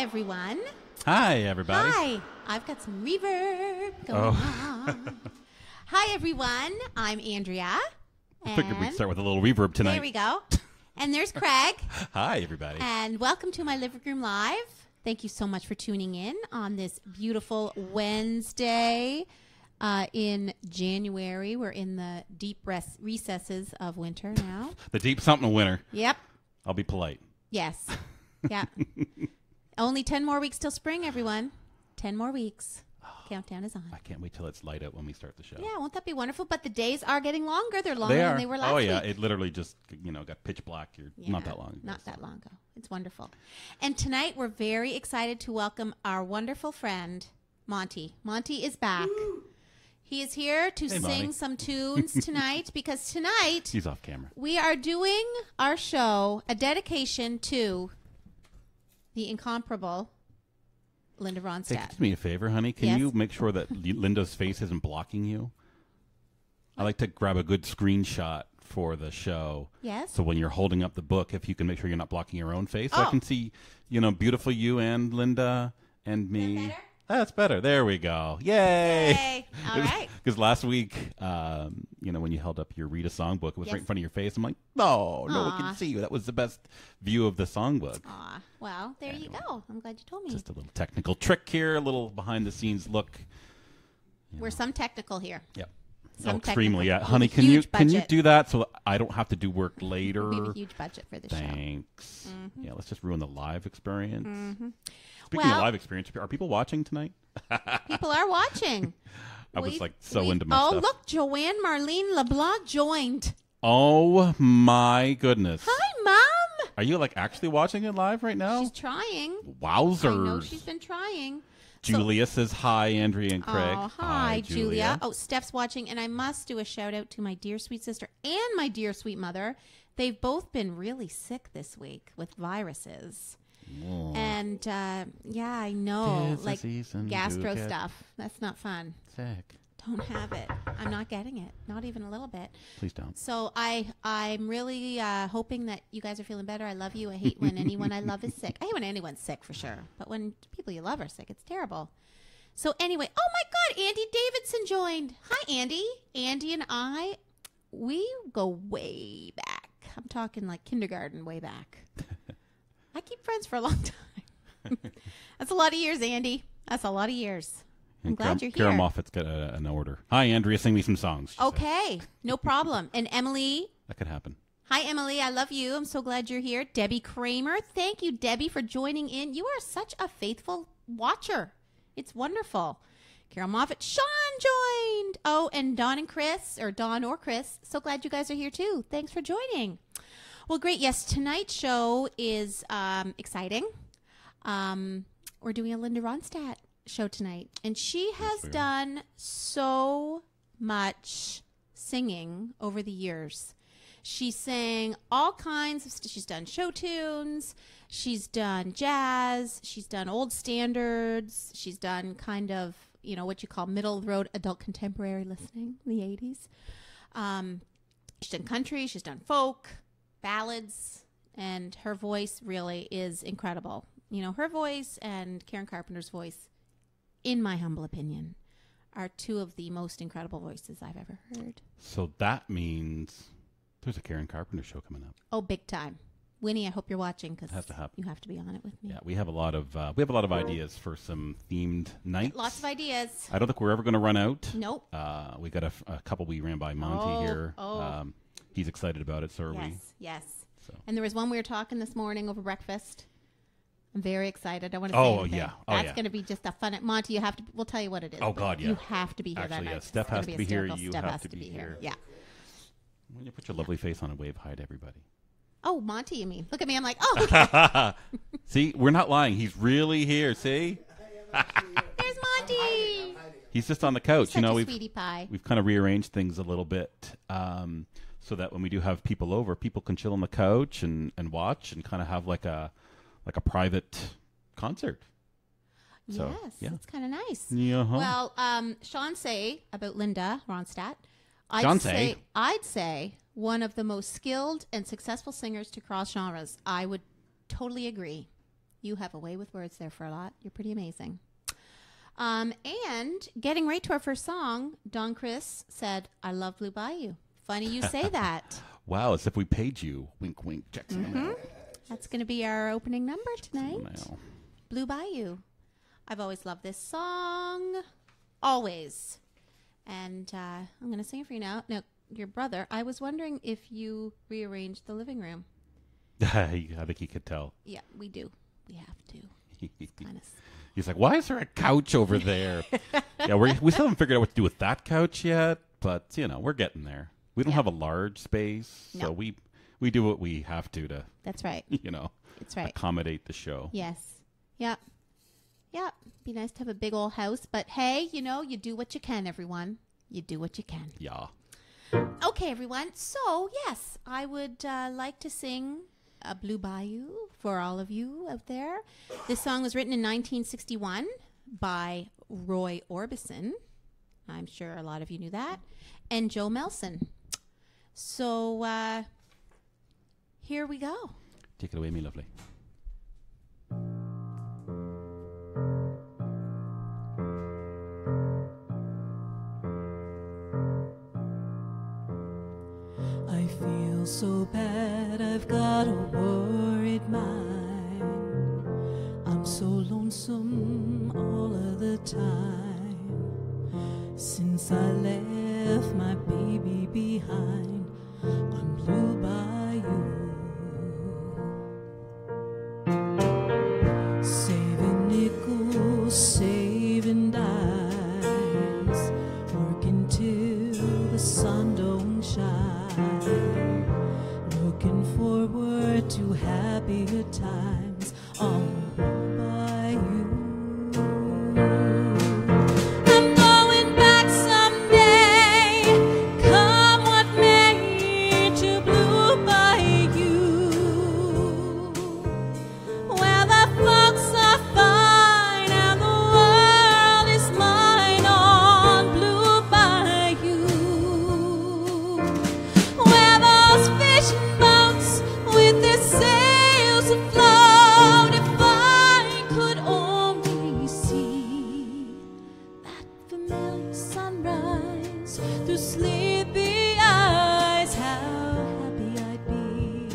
everyone. Hi, everybody. Hi. I've got some reverb going on. Hi, everyone. I'm Andrea. I figured we'd start with a little reverb tonight. There we go. And there's Craig. Hi, everybody. And welcome to my living room live. Thank you so much for tuning in on this beautiful Wednesday in January. We're in the deep recesses of winter now. The deep something of winter. Yep. I'll be polite. Yes. Yeah. Only 10 more weeks till spring, everyone. 10 more weeks. Countdown is on. I can't wait till it's light out when we start the show. Yeah, won't that be wonderful? But the days are getting longer. They're longer than they were last week. Oh, yeah. It literally just, got pitch black here not that long ago. Not that long ago. It's wonderful. And tonight we're very excited to welcome our wonderful friend, Monty. Monty is back. Woo! He is here to sing some tunes tonight because tonight he's off camera. We are doing our show, a dedication to the incomparable Linda Ronstadt. Hey, do me a favor, honey. Can you make sure that Linda's face isn't blocking you? I like to grab a good screenshot for the show. Yes. So when you're holding up the book, if you can make sure you're not blocking your own face, so I can see, beautiful you and Linda and me. Better? That's better. There we go. Yay! Yay. All right. Because last week, when you held up your Read a Songbook, it was right in front of your face. I'm like, no, we can see you. That was the best view of the songbook. Aw. Well, there you go. I'm glad you told me. Just a little technical trick here, a little behind-the-scenes look. We're some technical here. Yep. Technical. Extremely. Yeah. Honey, can you do that so I don't have to do work later? We have a huge budget for the show. Thanks. Mm-hmm. Yeah, let's just ruin the live experience. Mm-hmm. Speaking of live experience, are people watching tonight? People are watching. I was into my stuff. Oh, look, Joanne Marlene LeBlanc joined. Oh, my goodness. Hi, Mom. Are you actually watching it live right now? She's trying. Wowzers. I know she's been trying. Julia says hi, Andrea and Craig. Oh, hi, Julia. Oh, Steph's watching, and I must do a shout out to my dear sweet sister and my dear sweet mother. They've both been really sick this week with viruses. Oh. And, I know, gastro stuff. That's not fun. Sick. Don't have it. I'm not getting it. Not even a little bit. Please don't. So I'm really hoping that you guys are feeling better. I love you. I hate when anyone I love is sick. I hate when anyone's sick for sure. But when people you love are sick, it's terrible. So anyway, oh my God, Andy Davidson joined. Hi, Andy. Andy and I, we go way back. I'm talking like kindergarten way back. I keep friends for a long time. That's a lot of years, Andy. That's a lot of years. I'm glad you're here. Kara Moffat's got an order. Hi, Andrea. Sing me some songs. Okay. No problem. And Emily. That could happen. Hi, Emily. I love you. I'm so glad you're here. Debbie Kramer. Thank you, Debbie, for joining in. You are such a faithful watcher. It's wonderful. Carol Moffat. Sean joined. Oh, and Don and Chris, or Don or Chris. So glad you guys are here, too. Thanks for joining. Well, great. Yes, tonight's show is exciting. We're doing a Linda Ronstadt show tonight, and she has done so much singing over the years. She sang all kinds of she's done show tunes, she's done jazz, she's done old standards, she's done kind of what you call middle of the road adult contemporary listening in the 80s. She's done country, she's done folk, ballads, and her voice really is incredible. Her voice and Karen Carpenter's voice, in my humble opinion, are two of the most incredible voices I've ever heard. So that means there's a Karen Carpenter show coming up. Oh, big time. Winnie, I hope you're watching because you have to be on it with me. Yeah, we have a lot of ideas for some themed nights. Lots of ideas. I don't think we're ever going to run out. Nope. We got a couple we ran by Monty here. Oh. He's excited about it, so are we. Yes. So. And there was one we were talking this morning over breakfast. I'm very excited. I want to say anything. Yeah. That's going to be just a fun. Monty, you have to. We'll tell you what it is. Oh God, yeah. You have to be here. Actually, that yeah. night. Steph has to be here. You Steph have to be here. Yeah. When you put your lovely face on a wave, hi to everybody. Oh, Monty, you mean? Look at me. I'm like, oh. Okay. See, we're not lying. He's really here. See. There's Monty. He's just on the couch. Such a sweetie pie. We've kind of rearranged things a little bit. So that when we do have people over, people can chill on the couch and watch and kind of have like a private concert. So, yes, it's kind of nice. Yeah. Well, Sean say about Linda Ronstadt. I'd say one of the most skilled and successful singers to cross genres. I would totally agree. You have a way with words there for a lot. You're pretty amazing. And getting right to our first song, Don Chris said, I love Blue Bayou. Funny you say that. Wow, as if we paid you. Wink, wink, Jackson. That's going to be our opening number tonight. Now. Blue Bayou. I've always loved this song. Always. And I'm going to sing it for you now. Now, your brother, I was wondering if you rearranged the living room. I think he could tell. Yeah, we do. We have to. Kind of. He's like, why is there a couch over there? Yeah, we still haven't figured out what to do with that couch yet, but, we're getting there. We don't have a large space, so we do what we have to That's right. That's right. Accommodate the show. Yes. Yeah. Yeah. Be nice to have a big old house, but hey, you do what you can, everyone. You do what you can. Yeah. Okay, everyone. So, yes, I would like to sing Blue Bayou for all of you out there. This song was written in 1961 by Roy Orbison. I'm sure a lot of you knew that. And Joe Melson. So, here we go. Take it away, me lovely. I feel so bad, I've got a worried mind. I'm so lonesome all of the time. Since I left my baby behind on Blue Bayou. Saving nickels, saving dimes, working till the sun don't shine. Looking forward to happier times on Blue Bayou. I'm going back someday, come what may, to Blue Bayou, where the folks are fine and the world is mine on Blue Bayou, where those fishing boats with their sails afloat. If I could only see that familiar sunrise through sleepy eyes, how happy I'd be.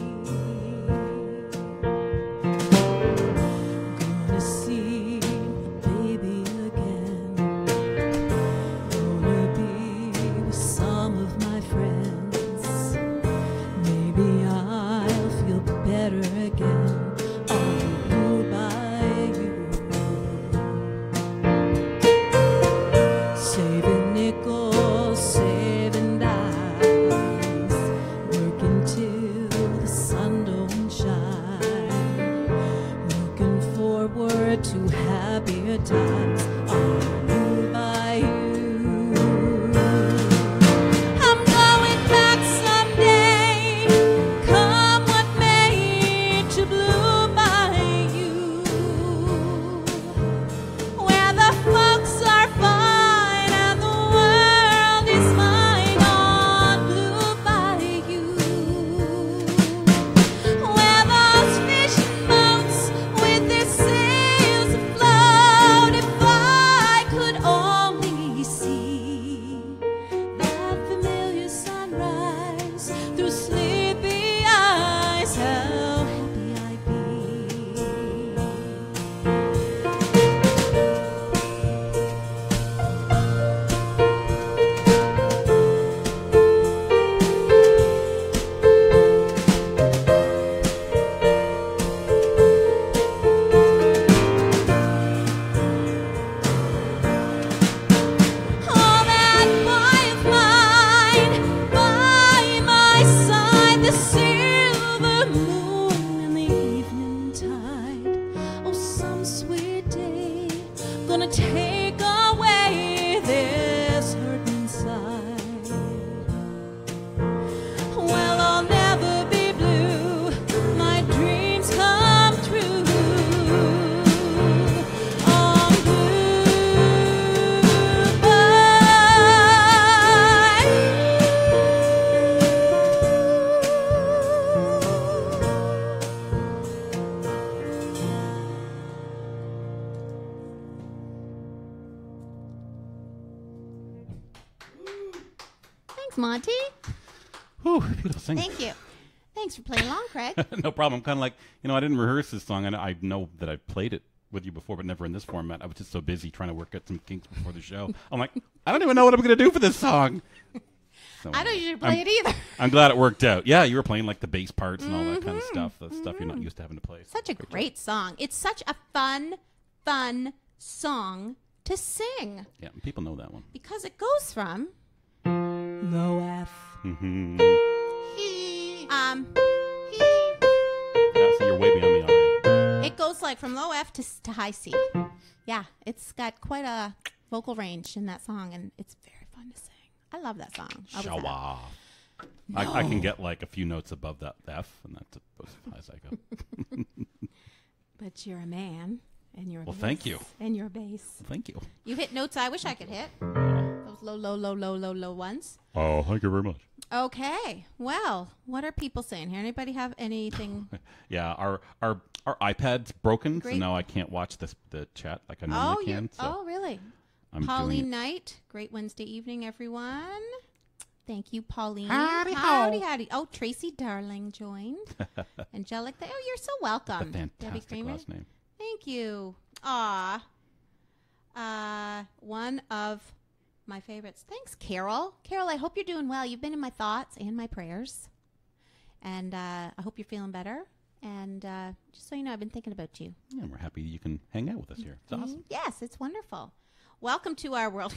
Gonna see my baby again. Gonna be with some of my friends. Maybe I'll feel better again on Blue Bayou. Saving nickels, saving dimes, working till the sun don't shine. Looking forward to happier times on Blue Bayou. I'm going back someday, come what may, to Blue Bayou, where the folks are fine and the world is mine on Blue Bayou, where those fishing boats with their sails afloat. If I could only see that familiar sunrise through sleepy eyes, how happy I'd be. Oh, that boy of mine by my side, the silver moon in the evening tide. Oh, some sweet day, gonna take away this hurt inside. Well, I'll never be blue, my dreams come true on Blue Bayou. Monty. Whew, beautiful singing. Thank you. Thanks for playing along, Craig. No problem. I'm kind of like, I didn't rehearse this song, and I know that I've played it with you before, but never in this format. I was just so busy trying to work out some kinks before the show. I'm like, I don't even know what I'm going to do for this song. So, I don't usually play it either. I'm glad it worked out. Yeah, you were playing like the bass parts and all that kind of stuff. The stuff you're not used to having to play. Such a great song. It's such a fun song to sing. Yeah, people know that one. Because it goes from Low F. Mm-hmm. Yeah, so you're way beyond me already. it goes like from low F to high C. Yeah, it's got quite a vocal range in that song, and it's very fun to sing. I love that song. Shawa. I can get like a few notes above that F, and that's about as high as I go. But you're a man, and you're a Well, bass, thank you. and you're a bass. Thank you. You hit notes I wish I could hit. Those low ones. Oh, thank you very much. Okay. Well, what are people saying here? Anybody have anything? Yeah, our iPad's broken, Great. so now I can't watch the chat like I normally can. So really? I'm Pauline doing Knight. Great Wednesday evening, everyone. Thank you, Pauline. Howdy, howdy. Oh, Tracy Darling joined. Angelic. Oh, you're so a welcome. Debbie fantastic Kramer. last name. Thank you. Aw. One of my favorites. Thanks, Carol. Carol, I hope you're doing well. You've been in my thoughts and my prayers. And I hope you're feeling better. And just so you know, I've been thinking about you. Yeah, we're happy you can hang out with us here. It's awesome. Yes, it's wonderful. Welcome to our world.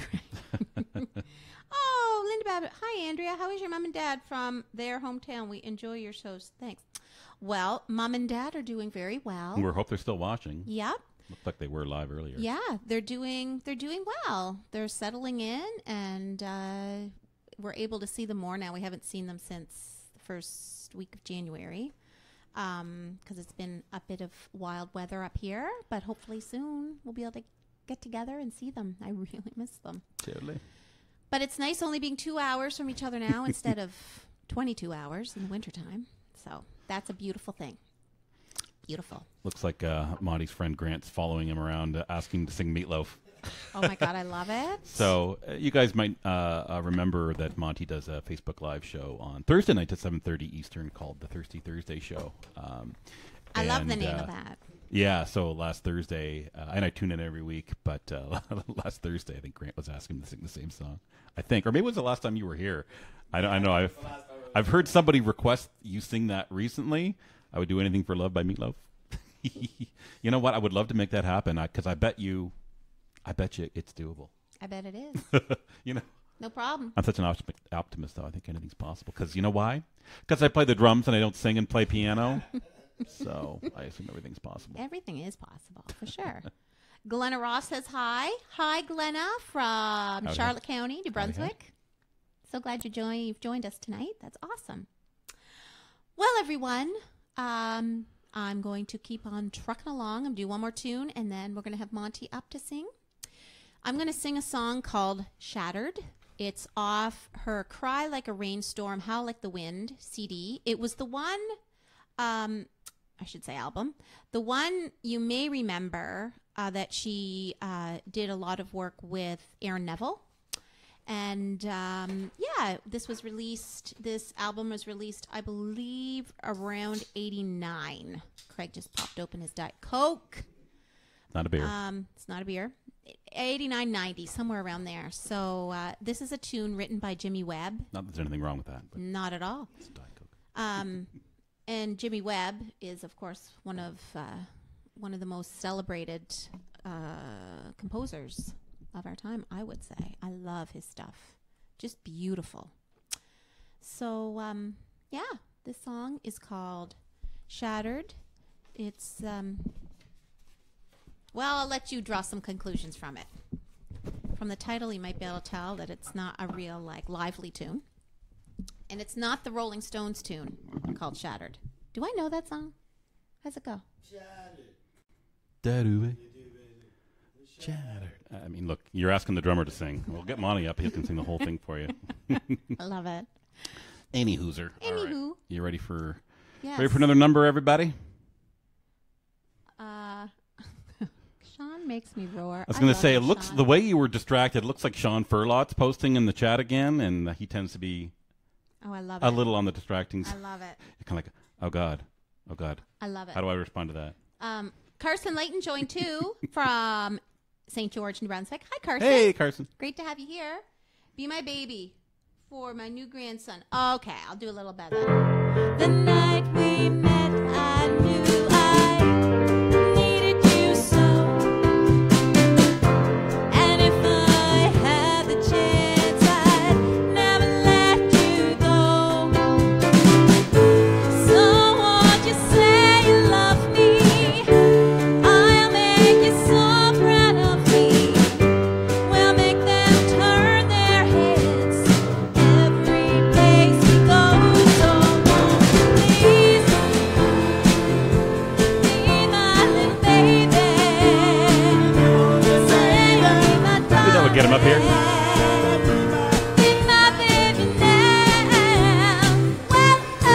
Oh, Linda Babbitt. Hi, Andrea. How is your mom and dad from their hometown? We enjoy your shows. Thanks. Well, mom and dad are doing very well. We hope they're still watching. Yep. Looked like they were live earlier. Yeah, they're doing well. They're settling in, and we're able to see them more now. We haven't seen them since the first week of January because it's been a bit of wild weather up here. But hopefully soon we'll be able to get together and see them. I really miss them. Totally. But it's nice only being 2 hours from each other now instead of 22 hours in the wintertime. So that's a beautiful thing. Beautiful. Looks like Monty's friend Grant's following him around asking him to sing Meatloaf. Oh, my God, I love it. So you guys might remember that Monty does a Facebook Live show on Thursday night at 7:30 Eastern called the Thirsty Thursday Show. I love the name of that. Yeah, so last Thursday, and I tune in every week, but last Thursday I think Grant was asking him to sing the same song. I think, or maybe it was the last time you were here. I know I've heard somebody request you sing that recently. I would do anything for love by Meatloaf. You know what? I would love to make that happen because I bet you it's doable. I bet it is. You know, No problem. I'm such an optimist, though. I think anything's possible. Because you know why? Because I play the drums and I don't sing and play piano. So I assume everything's possible. Everything is possible, for sure. Glenna Ross says hi. Hi, Glenna from Charlotte County, New Brunswick. So glad you've joined us tonight. That's awesome. Well, everyone, I'm going to keep on trucking along. I'm going to do one more tune, and then we're going to have Monty up to sing. I'm going to sing a song called Shattered. It's off her Cry Like a Rainstorm, Howl Like the Wind CD. It was the one, album. The one you may remember that she did a lot of work with Aaron Neville. And this album was released, I believe, around 89. Craig just popped open his Diet Coke. Not a beer. It's not a beer. 89, 90, somewhere around there. So this is a tune written by Jimmy Webb. Not that there's anything wrong with that. But Not at all. it's Diet Coke. And Jimmy Webb is, of course, one of the most celebrated composers of our time, I would say. I love his stuff. Just beautiful. So, this song is called Shattered. It's, I'll let you draw some conclusions from it. From the title, you might be able to tell that it's not a real, lively tune. And it's not the Rolling Stones tune called Shattered. Do I know that song? How's it go? Shattered. I mean, look, you're asking the drummer to sing. We'll get Monty up. He can sing the whole thing for you. I love it. Any hooser. Anywho. All right. You ready for Yes. another number, everybody? Sean makes me roar. I was going to say, it looks Sean. the way you were distracted. It looks like Sean Furlot's posting in the chat again, and he tends to be Oh, I love it. a little on the distracting. I love it. You're kind of like, oh God. I love it. How do I respond to that? Carson Layton joined too from St. George, New Brunswick. Hi, Carson. Hey, Carson. Great to have you here. Be my baby for my new grandson. Okay, I'll do a little better. The night we met, I knew I needed you so. And if I had the chance, I'd never let you go. So won't you say you love me? I'll make you so proud of me. We'll make them turn their heads every place we go. So won't you please be my little baby? Say you're my Maybe that would get him up here. darling. Be my baby now. Well,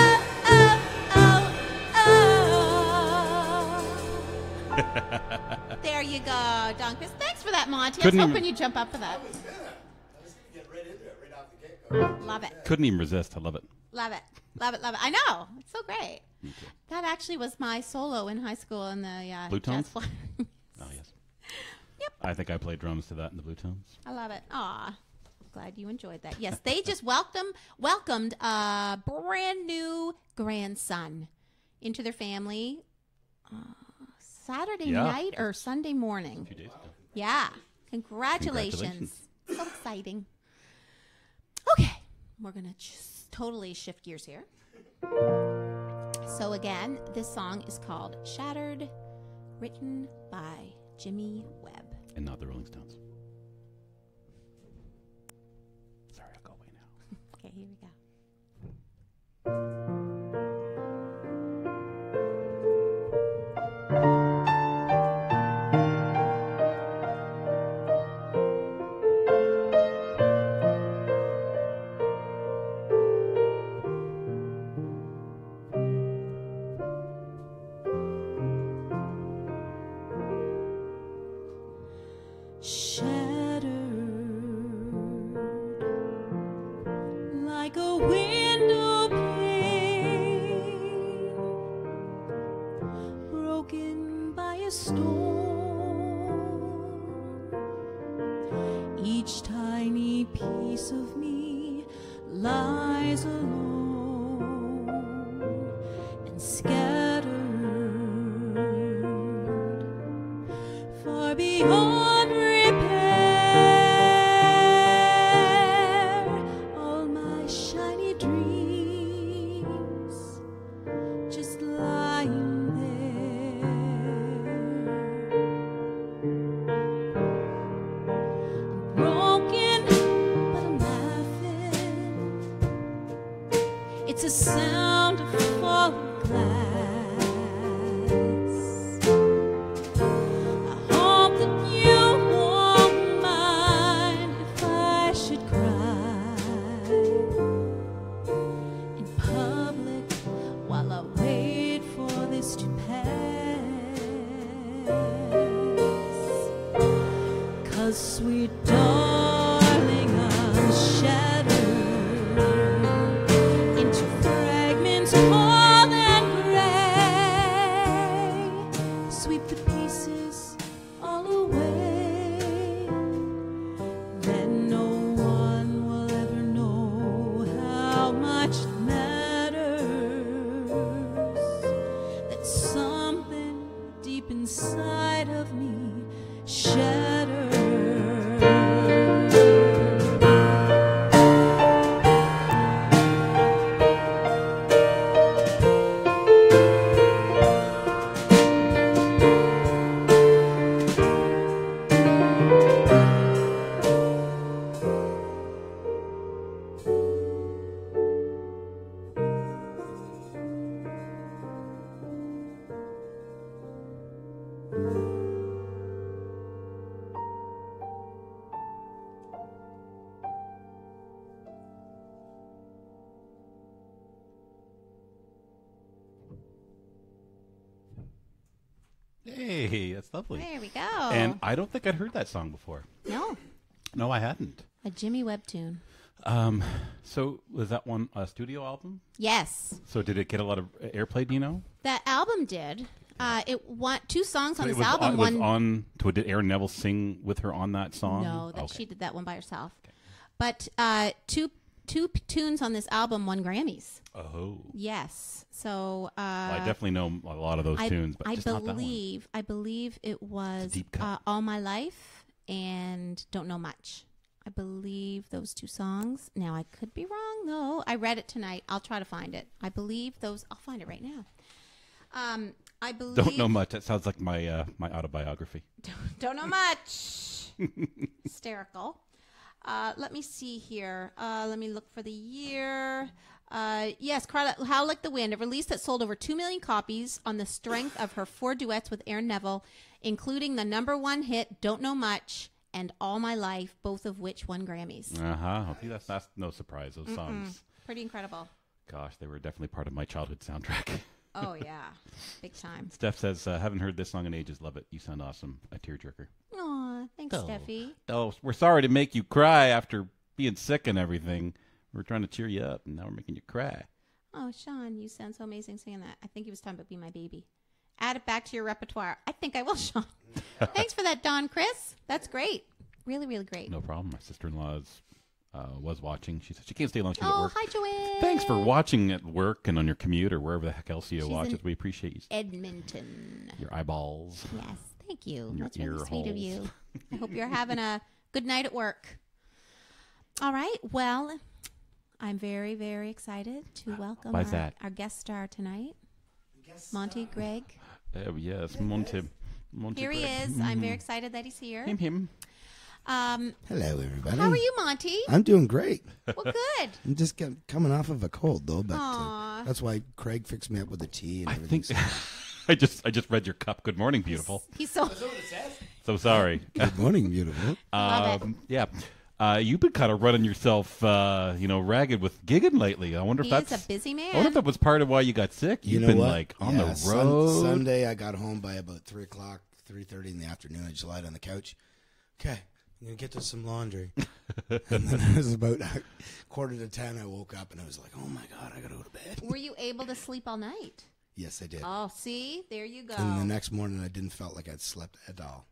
There you go, Donkus. Thanks for that, Monty. Couldn't I was even- hoping you'd jump up for that. I was gonna get right into it right off the get-go. Love it. Couldn't even resist. I love it. Love it. Love it. Love it. I know. It's so great. That actually was my solo in high school in the Blue jazz Tones? choir. Oh, yes. Yep. I think I played drums to that in the Blue Tones. I love it. Aw. Glad you enjoyed that. Yes, they just welcomed a brand new grandson into their family Saturday Yeah. night or Sunday morning. A few days ago. Yeah. Congratulations. Congratulations. So exciting. Okay. We're going to just totally shift gears here. So again, this song is called Shattered, written by Jimmy Webb. And not the Rolling Stones. Sorry, I'll go away now. Okay, here we go. Shattered like a window pane, broken by a storm. Each tiny piece of me lies alone and scattered far beyond repair. All my shiny dreams just lying there. I'm broken, but I'm laughing. It's a sound of falling glass. I hope that you won't mind if I should cry in public while I wait for this to pass. 'Cause sweet darling, I'm shattered into fragments. Hey, that's lovely. There we go. And I don't think I'd heard that song before. No, No, I hadn't. a Jimmy Webb tune. So was that one a studio album? Yes, So did it get a lot of airplay? Do you know? that album did. It won 2 songs on it this was album. It was One, on. Did Aaron Neville sing with her on that song? no, that Okay. she did that one by herself. But two tunes on this album won Grammys. Oh. Yes, so Well, I definitely know a lot of those tunes, but I just not that one. I believe it was deep cut. All My Life and Don't Know Much. I believe those 2 songs. Now, I could be wrong, though. I read it tonight. I'll try to find it. I believe those. I'll find it right now. I believe. Don't know much. That sounds like my my autobiography. Don't know much. Hysterical. Let me see here. Let me look for the year. Yes, Karla, How Like the Wind, a release that sold over 2 million copies on the strength of her 4 duets with Aaron Neville, including the #1 hit, Don't Know Much, and All My Life, both of which won Grammys. See, that's no surprise. Those songs, Pretty incredible. gosh, they were definitely part of my childhood soundtrack. Oh, yeah. Big time. Steph says, haven't heard this song in ages. Love it. You sound awesome. A tearjerker. Aw, thanks, Steffi. Oh, we're sorry to make you cry after being sick and everything. We're trying to cheer you up, and now we're making you cry. Oh, Sean, you sound so amazing singing that. I think he was talking about Be My Baby. Add it back to your repertoire. I think I will, Sean. Thanks for that, Don Chris. That's great. Really, really great. No problem. My sister-in-law was watching. She said she can't stay long. She's at Oh, work. hi, Joanne. Thanks for watching at work and on your commute or wherever the heck else you She's watch in it. We appreciate you. Edmonton. Your eyeballs. Yes, thank you. Your That's really ear sweet of holes. you. I hope you're having a good night at work. All right. Well, I'm very, very excited to welcome Why's that? our guest star tonight, Monty Greig. Yes, Monty. Here he Greig. is. I'm very excited that he's here. Him. Um, Hello, everybody. how are you, Monty? I'm doing great. Well, good. I'm just coming off of a cold, though, but Aw. that's why Craig fixed me up with the tea and I everything. think I just read your cup. Good morning, beautiful. He's so. That's what it says. So sorry. Good morning, beautiful. Love it. Yeah. You've been kind of running yourself, ragged with gigging lately. I wonder if He that's is a busy man. I wonder if that was part of why you got sick. You You've know been what? like on Yeah, the road. Sunday, I got home by about 3 o'clock, 3:30 in the afternoon. I just lied on the couch. Okay, I'm going to get to some laundry. And then it was about 9:45. I woke up and I was like, oh, my God, I got to go to bed. Were you able to sleep all night? Yes, I did. Oh, see, there you go. And the next morning, I didn't felt like I'd slept at all.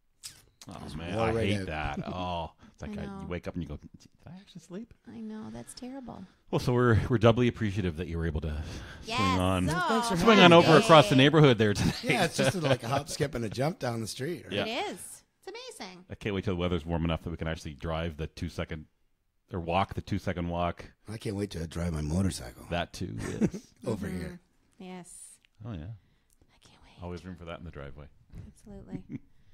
Oh man, all I right hate out. that. Oh, it's like I you know. wake up and you go, "Did I actually sleep?" I know, that's terrible. Well, so we're doubly appreciative that you were able to Yes. swing on so Thanks for swing having on me. over across the neighborhood there tonight. Yeah, it's just like a hop, skip, and a jump down the street. Right? Yeah. It is. It's amazing. I can't wait till the weather's warm enough that we can actually drive the 2-second or walk the 2-second walk. I can't wait to drive my motorcycle That too. Yes. over here. Yes. Oh yeah. I can't wait. Always room for that in the driveway. Absolutely.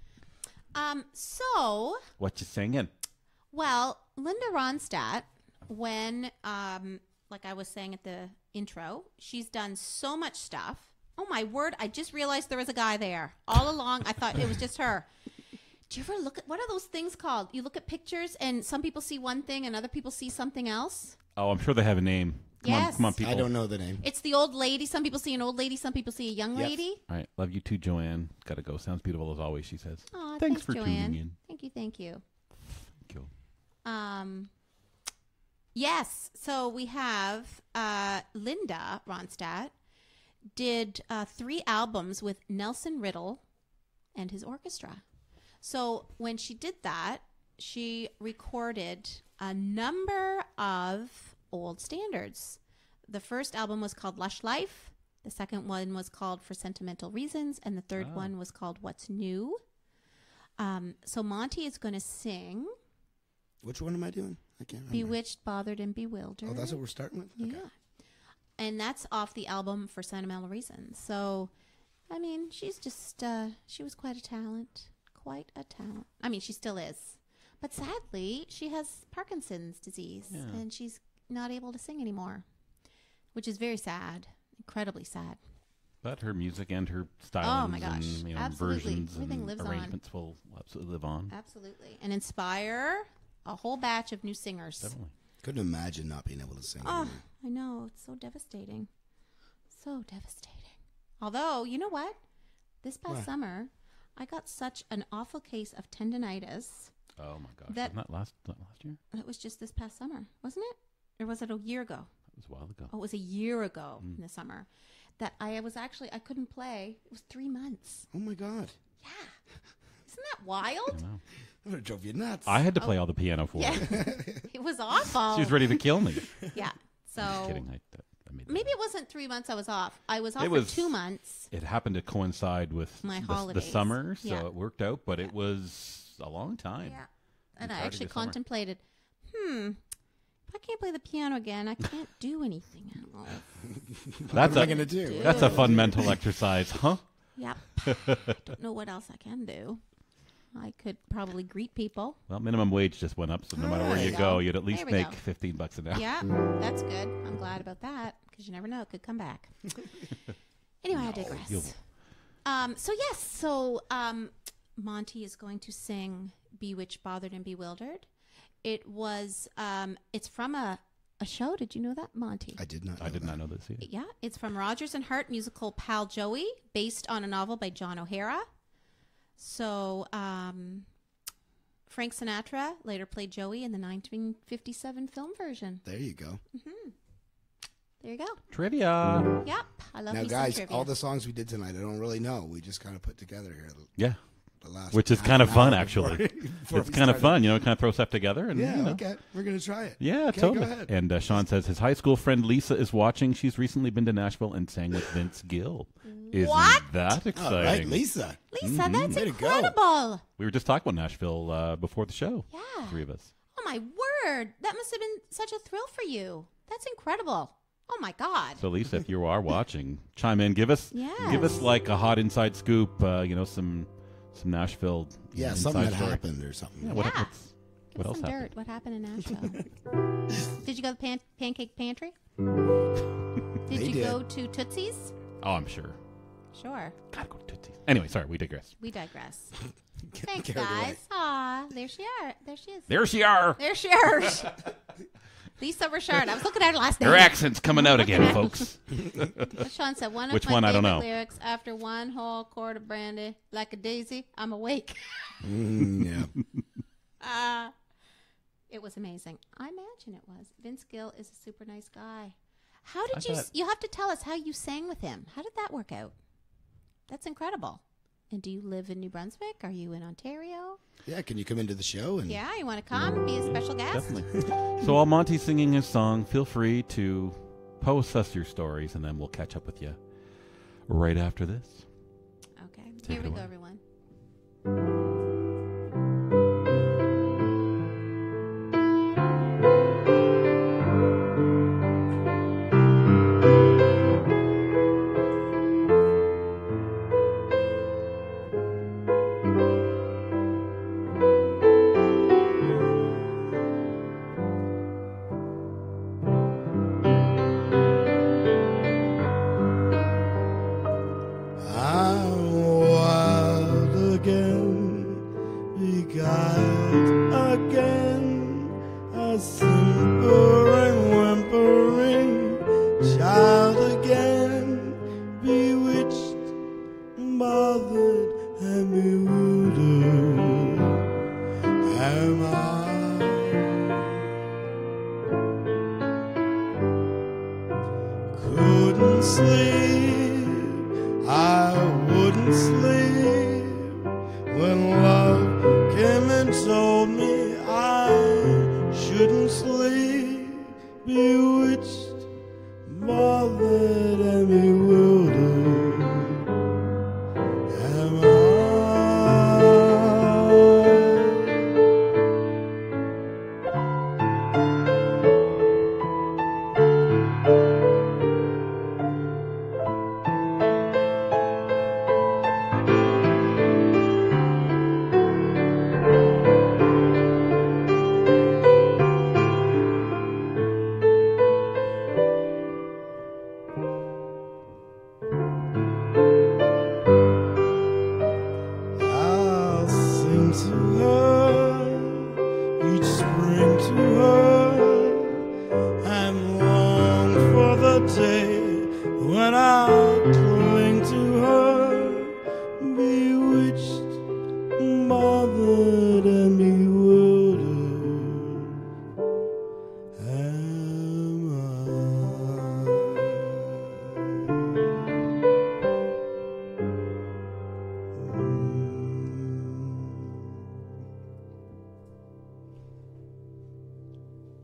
So, What you singing? well, Linda Ronstadt, when, like I was saying at the intro, she's done so much stuff. Oh, my word. I just realized there was a guy there. All along, I thought it was just her. Do you ever look at, what are those things called? You look at pictures and some people see one thing and other people see something else? Oh, I'm sure they have a name. Yes. Come on, people. I don't know the name. It's the old lady. Some people see an old lady. Some people see a young Yes. lady. All right, love you too, Joanne. Gotta go. Sounds beautiful as always. She says. Aw, Thanks for Joanne. tuning in. Thank you. Thank you. Cool. Yes. So we have Linda Ronstadt did 3 albums with Nelson Riddle and his orchestra. So when she did that, she recorded a number of old standards. The first album was called Lush Life. The second one was called For Sentimental Reasons. And the third one was called What's New. So Monty is going to sing Which one am I doing? I can't remember. Bewitched, Bothered, and Bewildered. Oh, that's what we're starting with? Yeah. And that's off the album For Sentimental Reasons. So, I mean, she's just, she was quite a talent. Quite a talent. I mean, she still is. But sadly, she has Parkinson's disease. Yeah. And she's not able to sing anymore. Which is very sad. Incredibly sad. But her music and her stylings Oh, my gosh. and Absolutely. versions Everything and lives on. arrangements will absolutely live on. Absolutely. And inspire a whole batch of new singers. Definitely. Couldn't imagine not being able to sing. Oh, anymore. I know. It's so devastating. So devastating. Although, you know what? This past What? summer, I got such an awful case of tendonitis. Oh my gosh! That- Wasn't that last year? It was just this past summer, wasn't it? Or was it a year ago? That was a while ago. Oh, it was a year ago in the summer. That I couldn't play. It was 3 months. Oh my God. Yeah. Isn't that wild? No. That would have drove you nuts. I had to play all the piano for Yeah. her. It was awful. She was ready to kill me. Yeah. So Just kidding. I made that maybe up. it wasn't 3 months I was off. I was off It for was- 2 months. It happened to coincide with My the holidays. summer, so Yeah. it worked out. But it was a long time. Yeah. And I Entirety actually of summer. contemplated, if I can't play the piano again, I can't do anything else. That's What am I a going to do? that's a fun mental exercise, huh? Yep. I don't know what else I can do. I could probably greet people. Well, minimum wage just went up, so no matter There where you you go. go, you'd at least There we make go. $15 an hour. Yeah, that's good. I'm glad about that because you never know. It could come back. Anyway, I digress. So Monty is going to sing Bewitched, Bothered, and Bewildered. It was, it's from a show. Did you know that, Monty? I did not. I did not know this either. Yeah, it's from Rogers and Hart musical Pal Joey, based on a novel by John O'Hara. So, Frank Sinatra later played Joey in the 1957 film version. There you go. There you go. Trivia. Yep, I love Now, me some guys, trivia. all the songs we did tonight, I don't really know. We just kind of put together here Yeah, the last, which is half kind of an fun, hour actually. before It's we kind of started. fun, kind of throw stuff together. And, Yeah, okay. We're going to try it. Yeah, Okay, totally. Go ahead. And Sean says his high school friend Lisa is watching. She's recently been to Nashville and sang with Vince Gill. Isn't What? that exciting? All right, Lisa. Lisa, that's Way to go. incredible. We were just talking about Nashville before the show. Yeah. Three of us. Oh, my word. That must have been such a thrill for you. That's incredible. Oh, my God. So Lisa, if you are watching, chime in. Give us Yes. like a hot inside scoop. Some Nashville. Yeah, inside something that story. happened or something. Yeah, Yeah. what Give what us else some happened? dirt. What happened in Nashville? Did you go to the Pancake Pantry? Did They you did. go to Tootsie's? Oh, I'm sure. Sure. Gotta go to Tootsie's. Anyway, sorry, we digress. We digress. Thanks, carried away. guys. Aw, there she are. There she is. There she are. There she is. Lisa Richard. I was looking at her last night. Her accent's coming out again, folks. Sean said one of Which my one? I favorite don't know. lyrics. After one whole quart of brandy, like a daisy, I'm awake. Yeah. It was amazing. I imagine it was. Vince Gill is a super nice guy. How did I you? bet. You have to tell us how you sang with him. How did that work out? That's incredible. And do you live in New Brunswick? Are you in Ontario? Yeah, can you come into the show? And Yeah, you want to come be a special guest? Definitely. So while Monty's singing his song, feel free to post us your stories, and then we'll catch up with you right after this. Okay. Take Here it we away. go, everyone. I'm wild again, beguiled again, a simpering, whimpering child again, bewitched, bothered, and bewildered. Am I? Couldn't sleep. I wouldn't sleep when love came and told me I shouldn't sleep. Bewitched, bothered, and bewildered. Am I?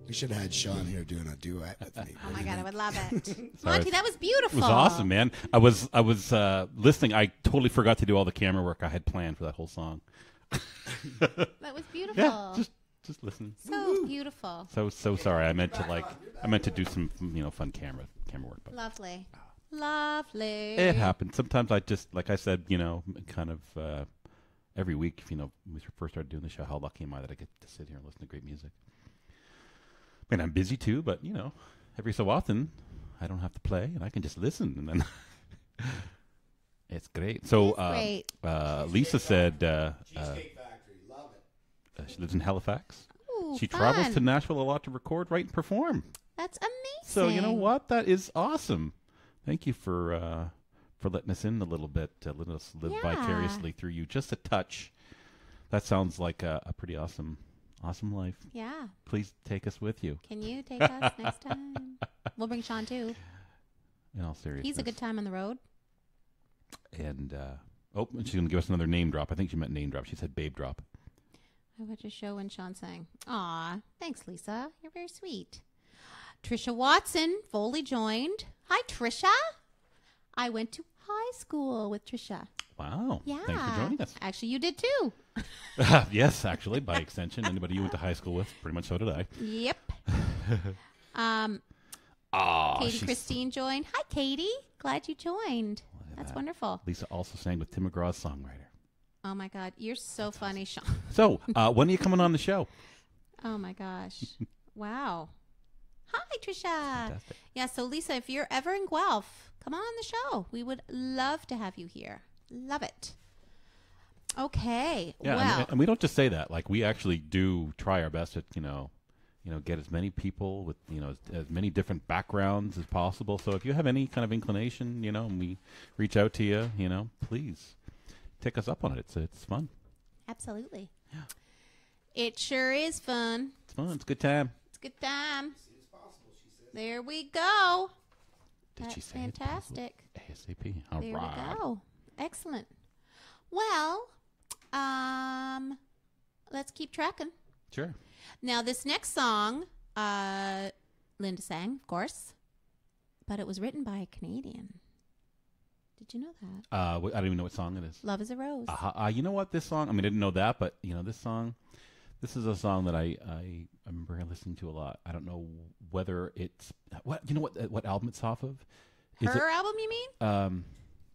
We should have had Sean here doing a duet with me. Oh my God, I would love it. Sorry. Monty, that was beautiful. It was awesome, man. I was listening. I totally forgot to do all the camera work I had planned for that whole song. That was beautiful. Yeah, just listen. So beautiful. So sorry. I meant to do some fun camera work, but Lovely. Lovely. it happened. Sometimes I just, like I said, kind of every week, when we first started doing the show, how lucky am I that I get to sit here and listen to great music. I mean, I'm busy too, but every so often I don't have to play and I can just listen, and then it's great. So It's great. Lisa said Cheesecake Factory, love it. she lives in Halifax. Ooh, She fun. travels to Nashville a lot to record, write, and perform. That's amazing. So you know what? That is awesome. Thank you for letting us in a little bit, letting us live Yeah. vicariously through you. Just a touch. That sounds like a pretty awesome life. Yeah. Please take us with you. Can you take us next time? We'll bring Sean too. In all seriousness. He's a good time on the road. And and she's gonna give us another name drop. I think she meant name drop. She said babe drop. I watched a show when Sean sang. Aw, thanks, Lisa. You're very sweet. Trisha Watson, Foley joined. Hi, Trisha. I went to high school with Trisha. Wow. Yeah. Thanks for joining us. Actually, you did too. Yes, actually, by extension, anybody you went to high school with, pretty much so did I. Yep. Oh, Katie Christine joined. Hi, Katie. Glad you joined. That's that. wonderful. Lisa also sang with Tim McGraw's songwriter. Oh my God, you're so funny, Sean. So, when are you coming on the show? Oh my gosh. Wow. Hi, Trisha. Fantastic. Yeah, so Lisa, if you're ever in Guelph, come on the show. We would love to have you here. Love it. Okay. Yeah, well, and we don't just say that. Like, we actually do try our best to, get as many people with, as many different backgrounds as possible. So if you have any kind of inclination, and we reach out to you, please take us up on it. It's fun. absolutely. Yeah. It sure is fun. It's fun. It's a good time. It's a good time. There we go. Did That's she say it? fantastic. ASAP. All There right. we go. Excellent. Well, let's keep tracking. Sure. Now, this next song, Linda sang, of course, but it was written by a Canadian. Did you know that? I don't even know what song it is. Love is a Rose. You know what? This song, I didn't know that, but, this song, this is a song that I remember listening to a lot. I don't know whether it's, what album it's off of? Her album, you mean?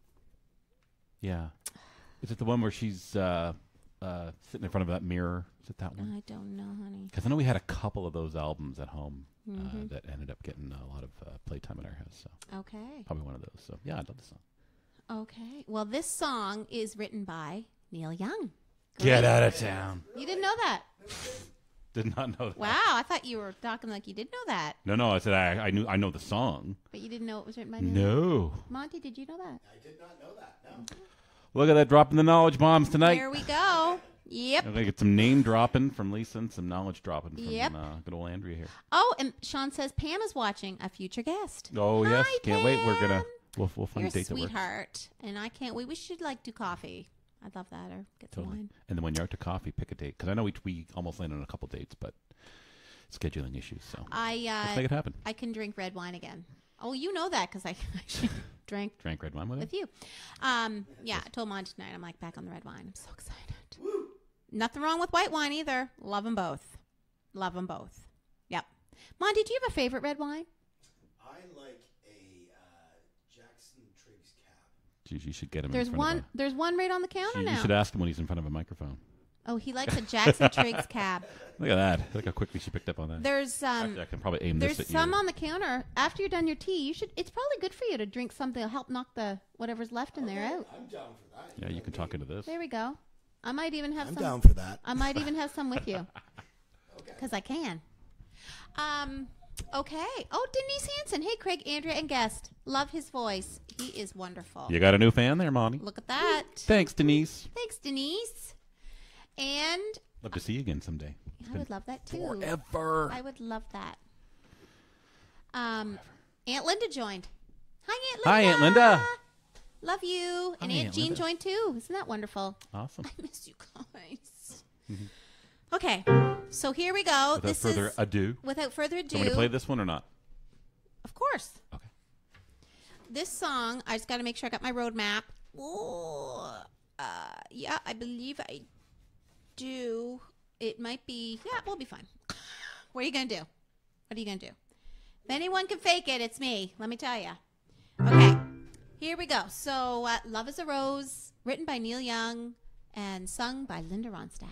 Yeah. Is it the one where she's sitting in front of that mirror? Is it that one? I don't know, honey. Because I know we had a couple of those albums at home that ended up getting a lot of playtime at our house. So Okay. probably one of those. So yeah, I love the song. Okay. Well, this song is written by Neil Young. Get out of town. You didn't know that? Did not know that. Wow. I thought you were talking like you did know that, No. I said I know the song. but you didn't know it was written by Neil Young. No. Monty, did you know that? I did not know that, no. Look at that, dropping the knowledge bombs tonight. There we go. Yep. I'm gonna get some name dropping from Lisa and some knowledge dropping from Yep. good old Andrea here. Oh, and Sean says Pam is watching, a future guest. Oh yes, Hi, can't wait. We're Pam. gonna we'll find You're a date that works. sweetheart, and I can't wait. We should do coffee. I'd love that, or get some Totally. wine. And then when you're out to coffee, pick a date. Because I know we almost landed on a couple dates, but scheduling issues. So let's make it happen. I can drink red wine again. Oh, you know that because I actually drank Drank red wine with with it. you. Yeah, I told Mon tonight. I'm back on the red wine. I'm so excited. Nothing wrong with white wine either. Love them both. Love them both. Yep. Monty, do you have a favorite red wine? I like a Jackson Triggs cab. Geez, you should get him. There's in front There's one right on the counter of now. you should ask him when he's in front of a microphone. Oh, he likes a Jackson Triggs cab. Look at that. Look how quickly she picked up on that. There's Actually, I can probably aim There's this at some you. on the counter. After you're done your tea, you should. It's probably good for you to drink something to help knock the whatever's left in there out. I'm down for that. Yeah, you can talk into this. There we go. I might even have I'm some. down for that. I might even have some with you, because I can. Okay. Oh, Denise Hansen. Hey, Craig, Andrea, and guest. Love his voice. He is wonderful. You got a new fan there, Monty. Look at that. Thanks, Denise. Thanks, Denise. And Love to see you again someday. I would love that too. Forever. I would love that. Aunt Linda joined. Hi, Aunt Linda. Hi, Aunt Linda. Love you. And Hi, Aunt Aunt Jean Linda. joined too. Isn't that wonderful? Awesome. I miss you guys. Okay, so here we go. Without further ado. Without further ado. Do you want me to play this one or not? Of course. Okay. This song, I just got to make sure I got my roadmap. Oh, yeah, I believe I do. It might be, yeah, we'll be fine. What are you going to do? What are you going to do? If anyone can fake it, it's me. Let me tell you. Okay, here we go. So, Love is a Rose, written by Neil Young and sung by Linda Ronstadt.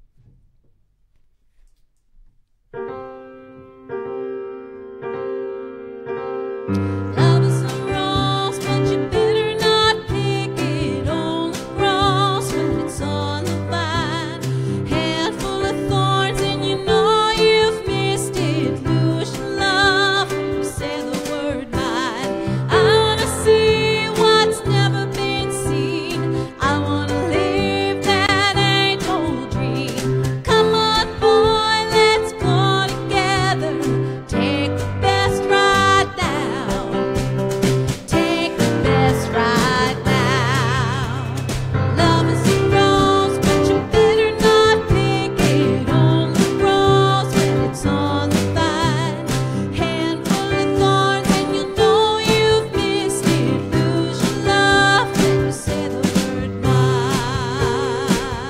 Love is a rose, but you better not pick it on the cross when it's on the vine. Handful of thorns and you know you've missed it. Lose your love when you say the word mine. I wanna see what's never been seen. I wanna live that ain't no dream. Come on, boy, let's go together. Take the best right now. Take the best right now. Love is a rose, but you better not pick it on the rose when it's on the vine. Handful of thorns and you know you've missed it. Lose your love when you say the word mine.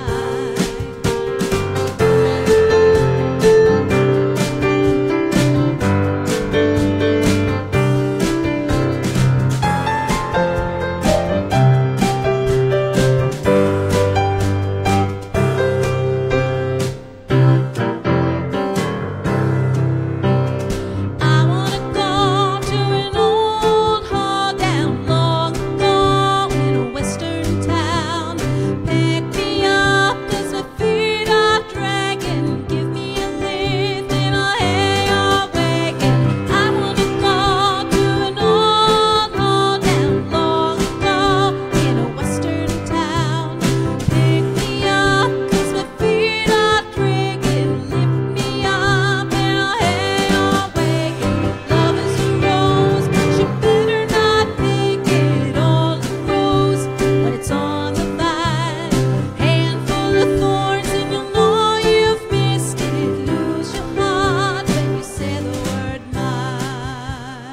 I wanna go to an old hall down long ago in a western town. Pick me up 'cause my feet are dragging. Give me a lift and I'll hay your wagon. I wanna go to an old hall down long ago in a western town. Pick me up 'cause my feet are dragging. Lift me up and I'll hay your wagon. Love is a rose, but you better not pick it on the rose when it's on the vine. Handful of thorns and you'll know you've missed it. Lose your heart when you say the word mine.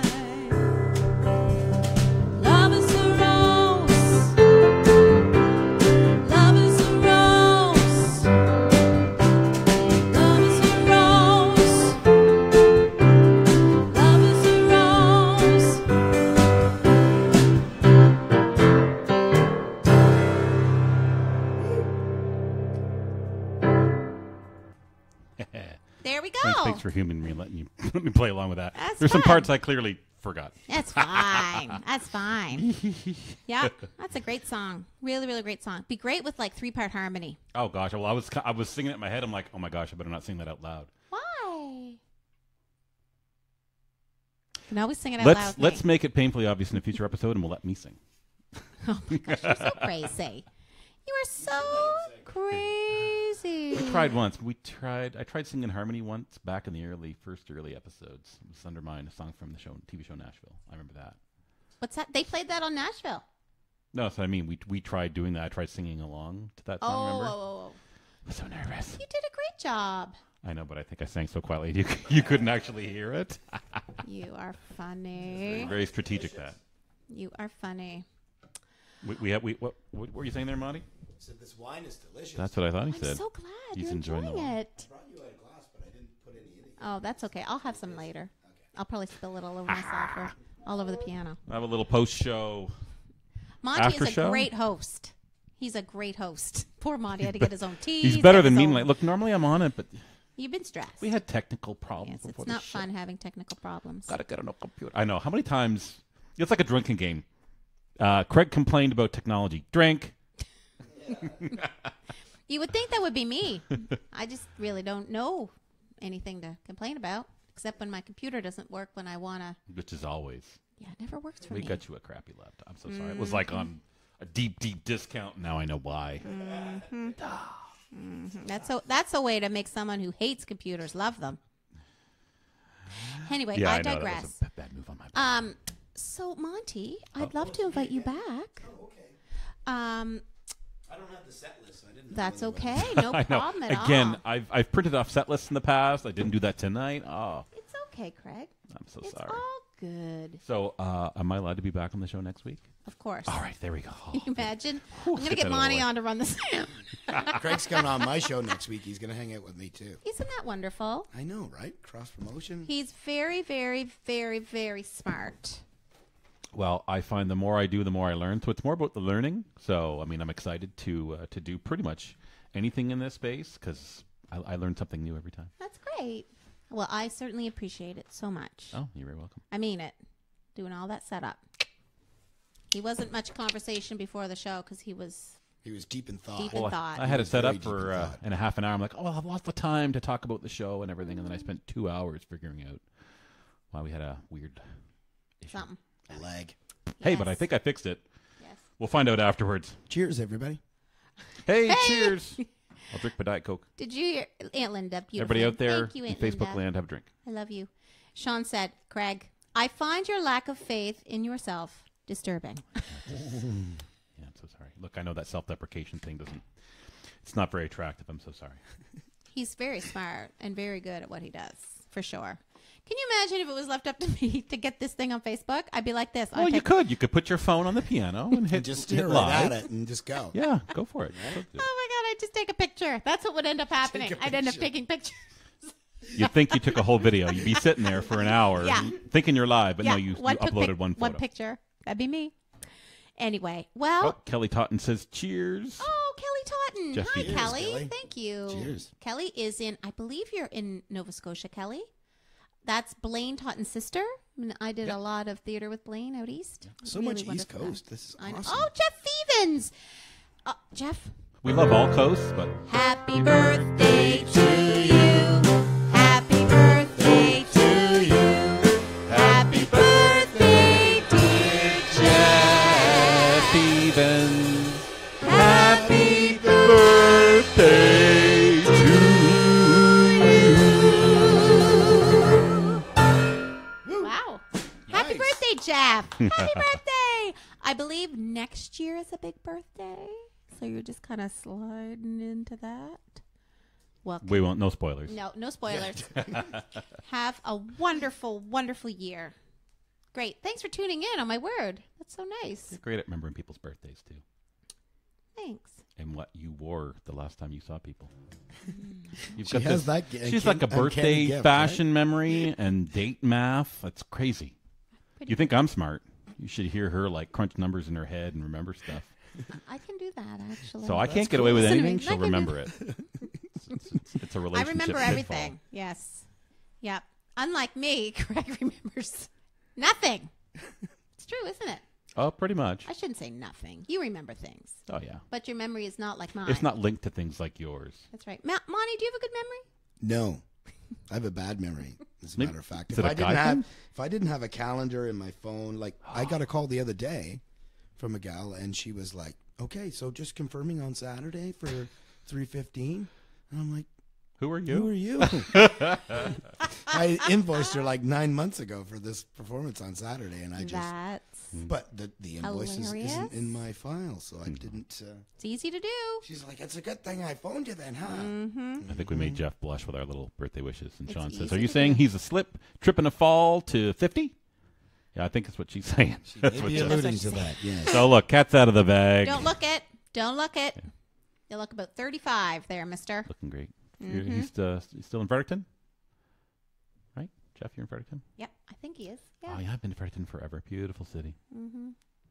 Love is a rose. Love is a rose. Love is a rose. Love is a rose. There we go. Thanks for humoring me and letting you let me play along with that. That's There's some fun. parts I clearly forgot. That's fine. That's fine. Yeah, that's a great song. Really, really great song. Be great with like 3-part harmony. Oh gosh, well I was singing it in my head. I'm like, oh my gosh, I better not sing that out loud. Why? You can always sing it out loud. with Let's me. make it painfully obvious in a future episode, and we'll let me sing. Oh my gosh, you're so crazy. You are so crazy. We tried once. I tried singing harmony once back in the early episodes. It was Undermine, a song from the TV show Nashville. I remember that. What's that? They played that on Nashville. No, so I mean, we tried doing that. I tried singing along to that song. Remember? Oh. I was so nervous. You did a great job. I know, but I think I sang so quietly you couldn't actually hear it. You are funny. Very strategic. That You are funny. what were you saying there, Monty? Said this wine is delicious. That's what I thought he I'm said. so glad He's you're enjoying enjoying the wine. it. I brought you a glass, but I didn't put any in it. Oh, that's okay. I'll have some later. I'll probably spill it all over myself or all over the piano. I have a little post-show. Monty After is a show? great host. He's a great host. Poor Monty had to get his own tea. He's better than me. Like, look, normally I'm on it, but You've been stressed. we had technical problems Yes, before it's the not show. fun having technical problems. Gotta get on a computer. I know. How many times? It's like a drinking game. Craig complained about technology. Drink. You would think that would be me. I just really don't know anything to complain about, except when my computer doesn't work when I want to. Which is always. Yeah, it never works for We me. got you a crappy laptop. I'm so sorry. It was like on a deep, deep discount. Now I know why. That's a way to make someone who hates computers love them. Anyway, Yeah, I I know. digress. That was a bad move on my part. So Monty, I'd love to invite you back. I don't have the set list, so I didn't know. That's when it okay. was. No I know. problem at Again, all. I've printed off set lists in the past. I didn't do that tonight. Oh, It's okay, Craig. I'm so It's sorry. all good. So, am I allowed to be back on the show next week? Of course. All right, there we go. Can you imagine? Whew, I'm going to get get that out of the Monty way. on to run the sound. Craig's coming on my show next week. He's going to hang out with me, too. Isn't that wonderful? I know, right? Cross promotion. He's very, very, very, very smart. Well, I find the more I do, the more I learn. So it's more about the learning. So, I mean, I'm excited to do pretty much anything in this space because I learn something new every time. That's great. Well, I certainly appreciate it so much. Oh, you're very welcome. I mean it. Doing all that setup. He wasn't much conversation before the show because he was deep in thought. deep in thought. I had it set Very up deep in for thought. in a half an hour. I'm like, oh, I'll have lots of time to talk about the show and everything. And then I spent 2 hours figuring out why we had a weird issue. Something. A lag. Hey, but I Yes. think I fixed it. Yes. We'll find out afterwards. Cheers, everybody. Hey, Hey! cheers. I'll drink my Diet Coke. Did you hear Aunt Linda? Beautiful. Everybody out there Thank you, in Aunt Facebook Linda. land, have a drink. I love you. Sean said, Craig, I find your lack of faith in yourself disturbing. Yeah, I'm so sorry. Look, I know that self-deprecation thing it's not very attractive. I'm so sorry. He's very smart and very good at what he does, for sure. Can you imagine if it was left up to me to get this thing on Facebook? I'd be like this. Well, you could. You could put your phone on the piano and hit, Just hit stare right live. at it and just go. Yeah, go for it. Oh my God, I'd just take a picture. That's what would end up happening. a I'd end up picture. taking pictures. You'd think you took a whole video. You'd be sitting there for an hour Yeah. thinking you're live, but no, you took uploaded one photo. One picture. That'd be me. Anyway, well, Oh, Kelly Totten says cheers. oh, Kelly Totten. Jeff Hi, Cheers, Kelly. Kelly. Thank you. Cheers. Kelly is in, I believe you're in Nova Scotia, Kelly. That's Blaine Totten's sister. I mean, I did a lot of theater with Blaine out east. So Really much East wonderful guy. Coast. This is I know. awesome. Oh, Jeff Stevens. Jeff. We love all coasts, but Happy birthday to you. Happy birthday to you. Happy birthday, dear Jeff. Stevens, Happy birthday Wow. Happy Nice. birthday, Jeff. Happy birthday. I believe next year is a big birthday. So you're just kind of sliding into that. Well, We won't. No spoilers. no spoilers. Have a wonderful, wonderful year. Great. Thanks for tuning in. On my word. That's so nice. You're great at remembering people's birthdays too, Thanks. and what you wore the last time you saw people. You've She has that She's like a uncanny birthday gift, fashion memory and date math. That's crazy. Pretty You think I'm smart? You should hear her like crunch numbers in her head and remember stuff. I can do that, actually. So I can't get away with Listen to me. anything. I She'll can do remember it. It's a I relationship. remember pitfall. everything. Yes. Yep. Unlike me, Craig remembers nothing. It's true, isn't it? Oh, pretty much. I shouldn't say nothing. You remember things, Oh yeah. but your memory is not like mine. It's not linked to things like yours. That's right. Monty, do you have a good memory? No, I have a bad memory. As a Maybe- matter of fact, is if it a I guy didn't have thing? if I didn't have a calendar in my phone, like I got a call the other day from a gal, and she was like, "Okay, so just confirming on Saturday for 3:15," and I'm like, Who are "Who are you? you?" I invoiced her like 9 months ago for this performance on Saturday, and I just. That's But the invoice isn't Hilarious. in my file, so I didn't. it's easy to do. She's like, "It's a good thing I phoned you then, huh?" Mm-hmm. I think we made Jeff blush with our little birthday wishes. And It's Sean says, easy "Are you to saying do. he's a slip, trip, and a fall to 50?" Yeah, I think that's what she's saying. That's what Maybe Jeff- alluding That's to what that. Yes. So look, cat's out of the bag. Don't look it. Don't look it. You look about 35 there, mister. Looking great. Mm-hmm. He's still in Fredericton, right? Jeff, you're in Fredericton. Yep, I think he is. Yeah. Oh yeah, I've been to Fredericton forever. Beautiful city. Mm-hmm.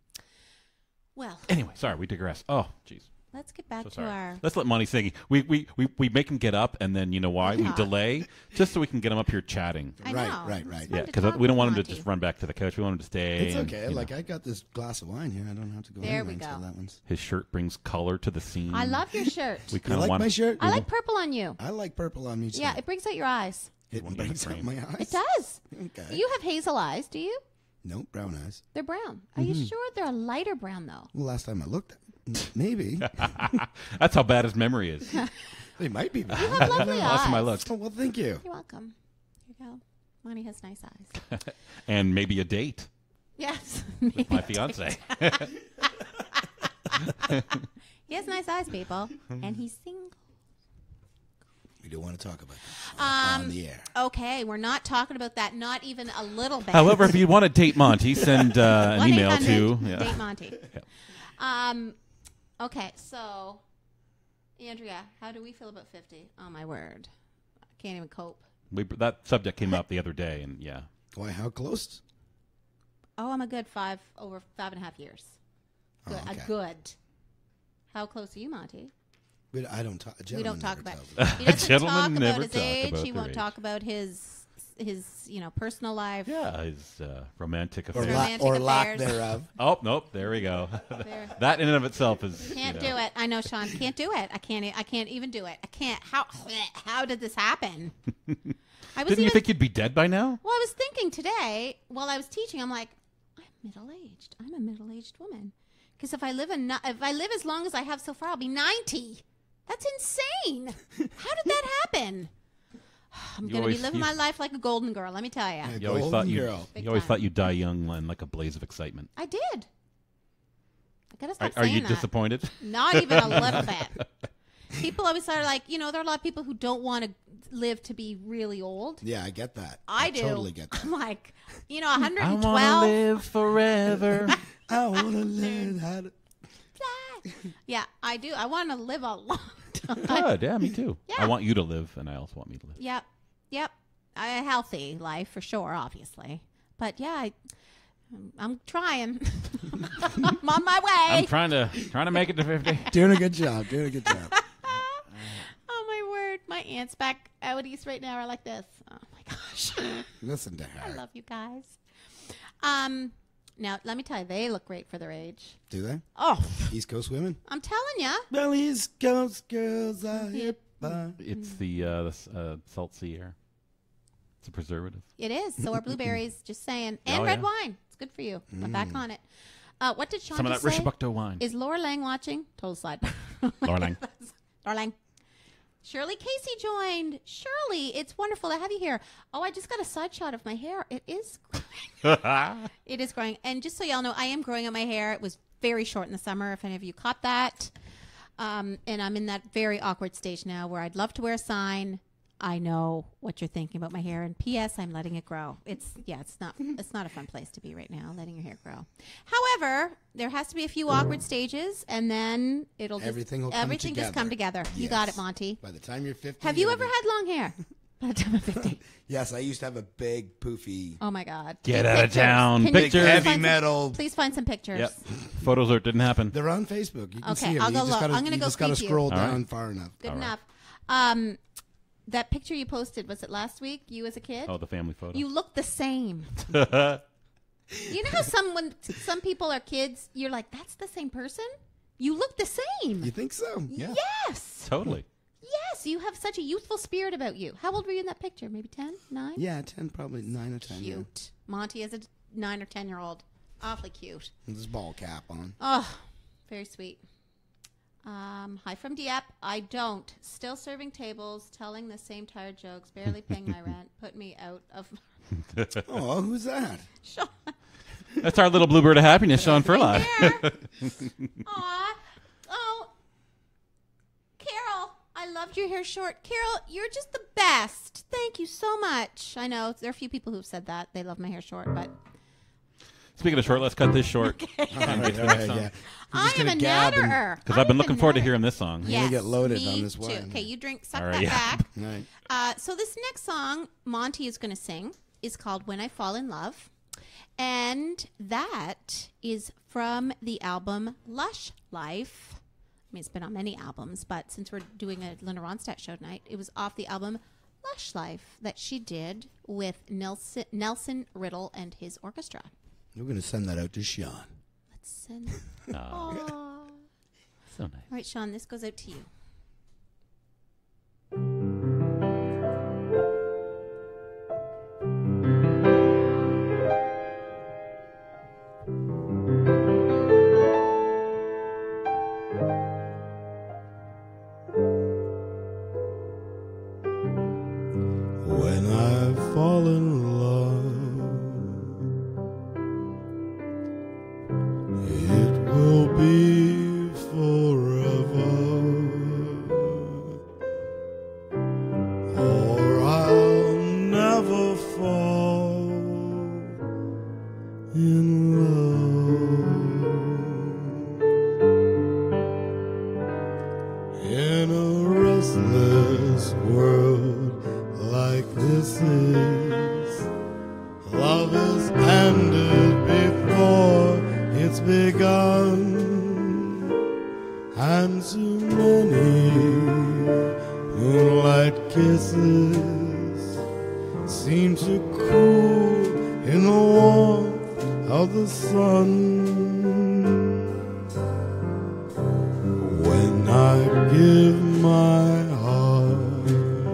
Well, Anyway, sorry, we digress. Oh, jeez. let's get back So to sorry. our... Let's let Monty sing. We make him get up, and then you know why we Yeah. delay just so we can get him up here chatting. I Right, know. right, It's right. fun Yeah, to because talk we don't with want him to Monty. just run back to the couch. We want him to stay. It's and, okay. you Like know, I got this glass of wine here. I don't have to go There anywhere we until go. that one's. his shirt brings color to the scene. I love your shirt. We You kind of like want my shirt? I like purple on you. I like purple on me too. Yeah, it brings out your eyes. it One in the brings out frame. my eyes. It does. Okay. You have hazel eyes, do you? Nope, brown eyes. They're brown. Are you sure they're a lighter brown, though? Well, last time I looked, maybe That's how bad his memory is. they might be. You have lovely Last time I eyes. looked. Oh well, thank you. You're welcome. Here you go. Monty has nice eyes. And maybe a date Yes. with my fiance. He has nice eyes, people. And he's single. We don't want to talk about that on the air. Okay, we're not talking about that, not even a little bit. However, if you want to date Monty, send an email to... Date Monty. Yeah. Okay, so, Andrea, how do we feel about 50? Oh, my word. I can't even cope. That subject came up the other day, and yeah. Why? How close? Oh, I'm a good over 5.5 years. Good. Oh, okay. A good. How close are you, Monty? I don't talk. We don't talk about it. He doesn't Gentlemen talk about never his talk age. about He their won't age. talk about his personal life. Yeah, his romantic Or, affair. Romantic lack affairs. thereof. Oh, nope, there we go. There. That in and of itself is... Can't do it. I know, Sean. Can't do it. I can't even do it. I can't. How did this happen? Didn't you think you'd be dead by now? Well, I was thinking today while I was teaching. I'm like, I'm middle-aged. I'm a middle-aged woman. Because if I live as long as I have so far, I'll be 90. That's insane. How did that happen? I'm going to be living my life like a golden girl, let me tell you. You always thought Big you time. thought you'd die young and like a blaze of excitement. I did. I got to stop Are saying you that. disappointed? Not even a little bit. People always are like, there are a lot of people who don't want to live to be really old. Yeah, I get that. I do. Totally get that. I'm like, I 112. want to live forever. I want to learn how to. Yeah, I do. I want to live a long time. Good, yeah, me too. Yeah. I want you to live, and I also want me to live. Yep. A healthy life for sure, obviously. But yeah, I'm trying. I'm on my way. I'm trying to make it to 50. Doing a good job. Doing a good job. Oh my word! My aunts back out east right now are like this. Oh my gosh! Listen to I her. love you guys. Now let me tell you, they look great for their age. Do they? Oh, East Coast women? I'm telling you. Well, East Coast girls are hip. It's the salt sea air. It's a preservative. It is. So are blueberries. Just saying. And Oh, red yeah. wine. It's good for you. I'm back on it. What did Sean Some of just that say? Rishabukto wine. Is Laura Lang watching? Total slide. Laura Lang. Laura Lang. Shirley Casey joined. Shirley, it's wonderful to have you here. Oh, I just got a side shot of my hair. It is growing. It is growing. And just so y'all know, I am growing out my hair. It was very short in the summer, if any of you caught that. And I'm in that very awkward stage now where I'd love to wear a sign. I know what you're thinking about my hair. And P.S., I'm letting it grow. It's not a fun place to be right now, letting your hair grow. However, there has to be a few awkward stages, and then Everything will come everything just come together. You got it, Yes. Monty. By the time you're 50. Have you you'll ever be- had long hair? By the time I'm 50. Yes, I used to have a big poofy, Oh my God. Get out of town. Can you Pictures. please heavy find some- metal. Please find some pictures. Yep. Photos are didn't happen. They're on Facebook. You can Okay, see them. I'll You go just look. gotta- I'm gonna you go just got to creep you. scroll All right. down far enough. Good All right. enough. That picture you posted, was it last week? You as a kid? Oh, the family photo. You look the same. You know how some people are kids, you're like, that's the same person? You look the same. You think so? Yeah. Yes. Totally. Yes, you have such a youthful spirit about you. How old were you in that picture? Maybe 10? 9? Yeah, 10, probably 9 or 10. Yeah. Cute. Monty is a 9 or 10-year-old. Awfully cute. With this ball cap on. Oh, very sweet. Hi from Dieppe. I don't. Still serving tables, telling the same tired jokes, barely paying my rent, put me out of... Oh, who's that? Sean. That's our little bluebird of happiness, Sean Furlong. There. Aw. Oh. Carol, I loved your hair short. Carol, you're just the best. Thank you so much. I know there are a few people who've said that. They love my hair short, but Speaking of short, let's cut this short. All right, yeah. I am a natterer. Because I've been looking forward to hearing this song. You're gonna get loaded me on this too. wine. Okay, you drink, suck All right, that yeah. back. Right. So this next song Monty is going to sing is called When I Fall in Love. And that is from the album Lush Life. I mean, it's been on many albums, but since we're doing a Linda Ronstadt show tonight, it was off the album Lush Life that she did with Nelson Riddle and his orchestra. We're going to send that out to Sean. Let's send... Oh, Aww. so nice. All right, Sean, this goes out to you. When I fall in love, it will be forever. in love. In a restless world like this is, love is ended before it's begun. And so many moonlight kisses seem to cool in the warmth of the sun. When I give my heart,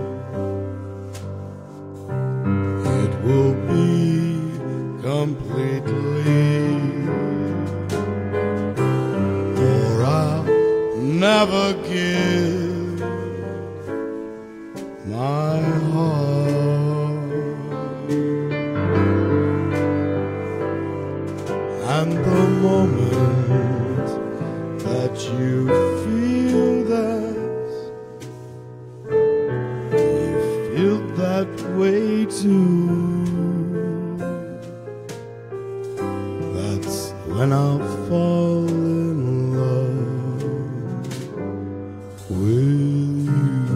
it will be completely, for I'll never give my heart. And the moment that you feel that way too, that's when I'll fall in love with you.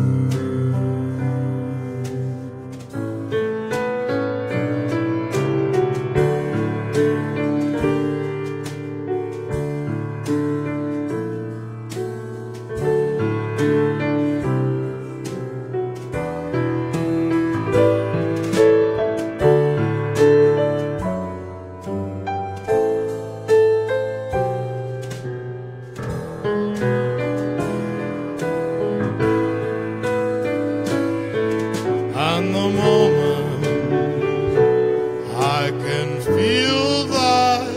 And the moment I can feel that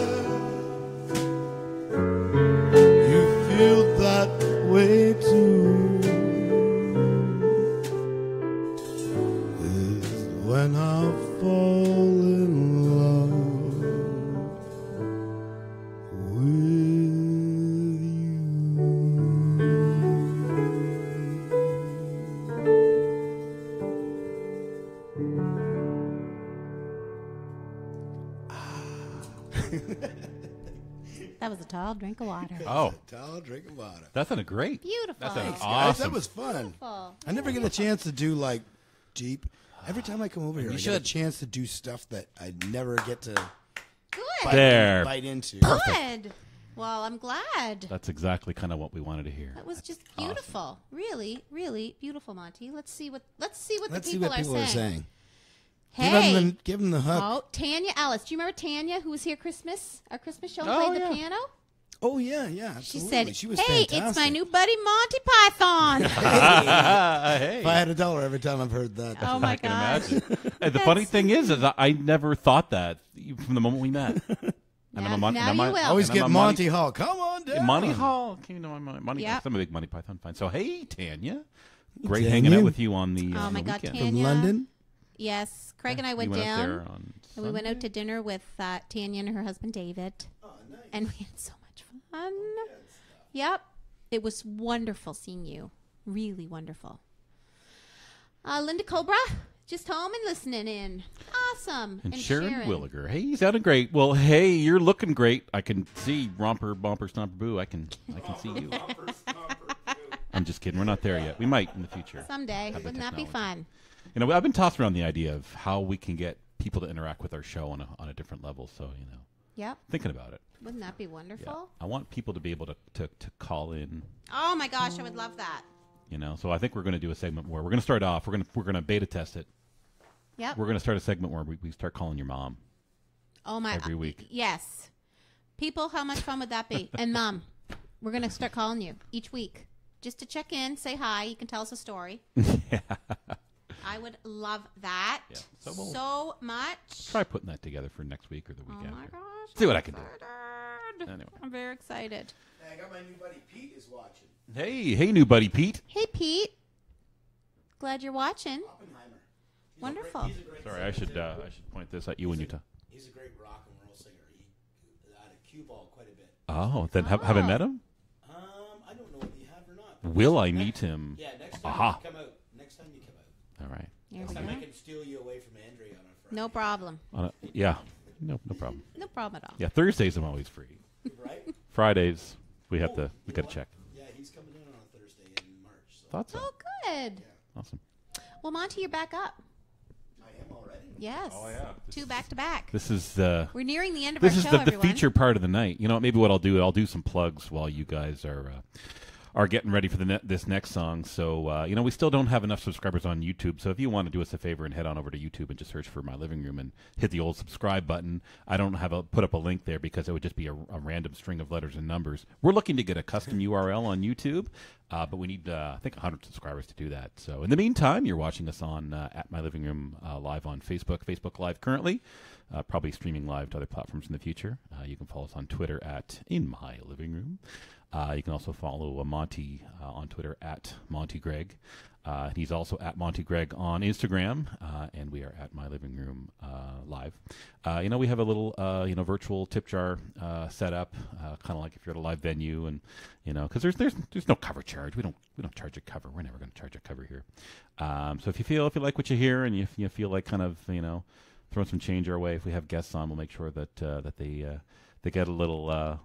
you feel that way too, is when I fall in love with That was a tall drink of water. Oh, tall drink of water. that sounded great. Beautiful. That sounded Guys, awesome. that was fun. Beautiful. I never get a chance to do like deep. Every time I come over here, I get a should. chance to do stuff that I never get to Good. There. bite into. Good. Well, I'm glad. That's exactly kind of what we wanted to hear. That was just beautiful. Really, really beautiful, Monty. Let's see what Let's the see people, what people are are saying. saying. Hey. Give them the hook. Oh, Tanya Ellis. Do you remember Tanya who was here our Christmas show and Oh, played yeah. the piano? Oh yeah, yeah. She Absolutely. said, she was "Hey, fantastic. it's my new buddy Monty Python." Hey. If I had $1 every time I've heard that. Oh my I can gosh. imagine. And the funny thing is I never thought that from the moment we met. Now you will. Always and I'm get a Monty Hall. Come on down. Monty Hall came to my mind. Monty, Yep. I'm a big Monty Python fan. So hey, Tanya, great Tanya. hanging out with you on the. Oh on my the God, weekend. Tanya. From London. Yes, Craig and I We went up down. there on And we went out Sunday. to dinner with Tanya and her husband David. Oh, nice. And we had so much fun. Yep. It was wonderful seeing you. Really wonderful. Linda Cobra, just home and listening in. Awesome. And Sharon Williger. Hey, you sounded great. Well, hey, you're looking great. I can see Romper, Bumper, Stomper, Boo. I can see you. I'm just kidding. We're not there yet. We might in the future. Someday. Have the Wouldn't that be technology. fun? You know, I've been tossing around the idea of how we can get people to interact with our show on a different level. So, you know, Yep. thinking about it. Wouldn't that be wonderful? Yeah. I want people to be able to call in, Oh my gosh, I would love that. you know. So I think we're going to do a segment where we're going to start off. We're going to beta test it. Yep. We're going to start a segment where we start calling your mom. Oh my. every week. Yes. People, how much fun would that be? And Mom, we're going to start calling you each week just to check in, say hi. You can tell us a story. Yeah. I would love that Yeah. So we'll so much. Try putting that together for next week or the week Oh my after. gosh. See what I'm I can do. excited. Anyway. I'm very excited. Hey, I got my new buddy Pete is watching. Hey, new buddy Pete. Hey, Pete. Glad you're watching. Oppenheimer. He's Wonderful. He's a great Sorry, I should point this at you when you talk. He's a great rock and roll singer. He out of cue ball quite a bit. Oh, then have I met him? I don't know whether you have or not. Will I meet him? Yeah, next time Aha. you come out. Next time you come out. All right. There Next we time go. I can steal you away from Andrea on a Friday. No problem. Yeah. No problem. No problem at all. Yeah, Thursdays I'm always free. Right? Fridays we got to check. Yeah, he's coming in on a Thursday in March. So. Thought so. Oh, good. Awesome. Well, Monty, you're back up. I am already. Yes. Oh, yeah. Two back to back. This is We're nearing the end of this our is show, the everyone. feature part of the night. You know, maybe what I'll do some plugs while you guys are getting ready for this next song. So, you know, we still don't have enough subscribers on YouTube. So if you want to do us a favor and head on over to YouTube and just search for My Living Room and hit the old subscribe button. I don't put up a link there because it would just be a random string of letters and numbers. We're looking to get a custom URL on YouTube, but we need, I think, 100 subscribers to do that. So in the meantime, you're watching us on at My Living Room live on Facebook Live currently. Probably streaming live to other platforms in the future. You can follow us on Twitter at In My Living Room. You can also follow Monty on Twitter at Monty Greig. He's also at Monty Greig on Instagram, and we are at My Living Room live. You know, we have a little virtual tip jar set up, kind of like if you're at a live venue, and you know, because there's no cover charge. We don't charge a cover. We're never going to charge a cover here. So if you like what you hear and you feel like kind of throwing some change our way, if we have guests on, we'll make sure that they get a little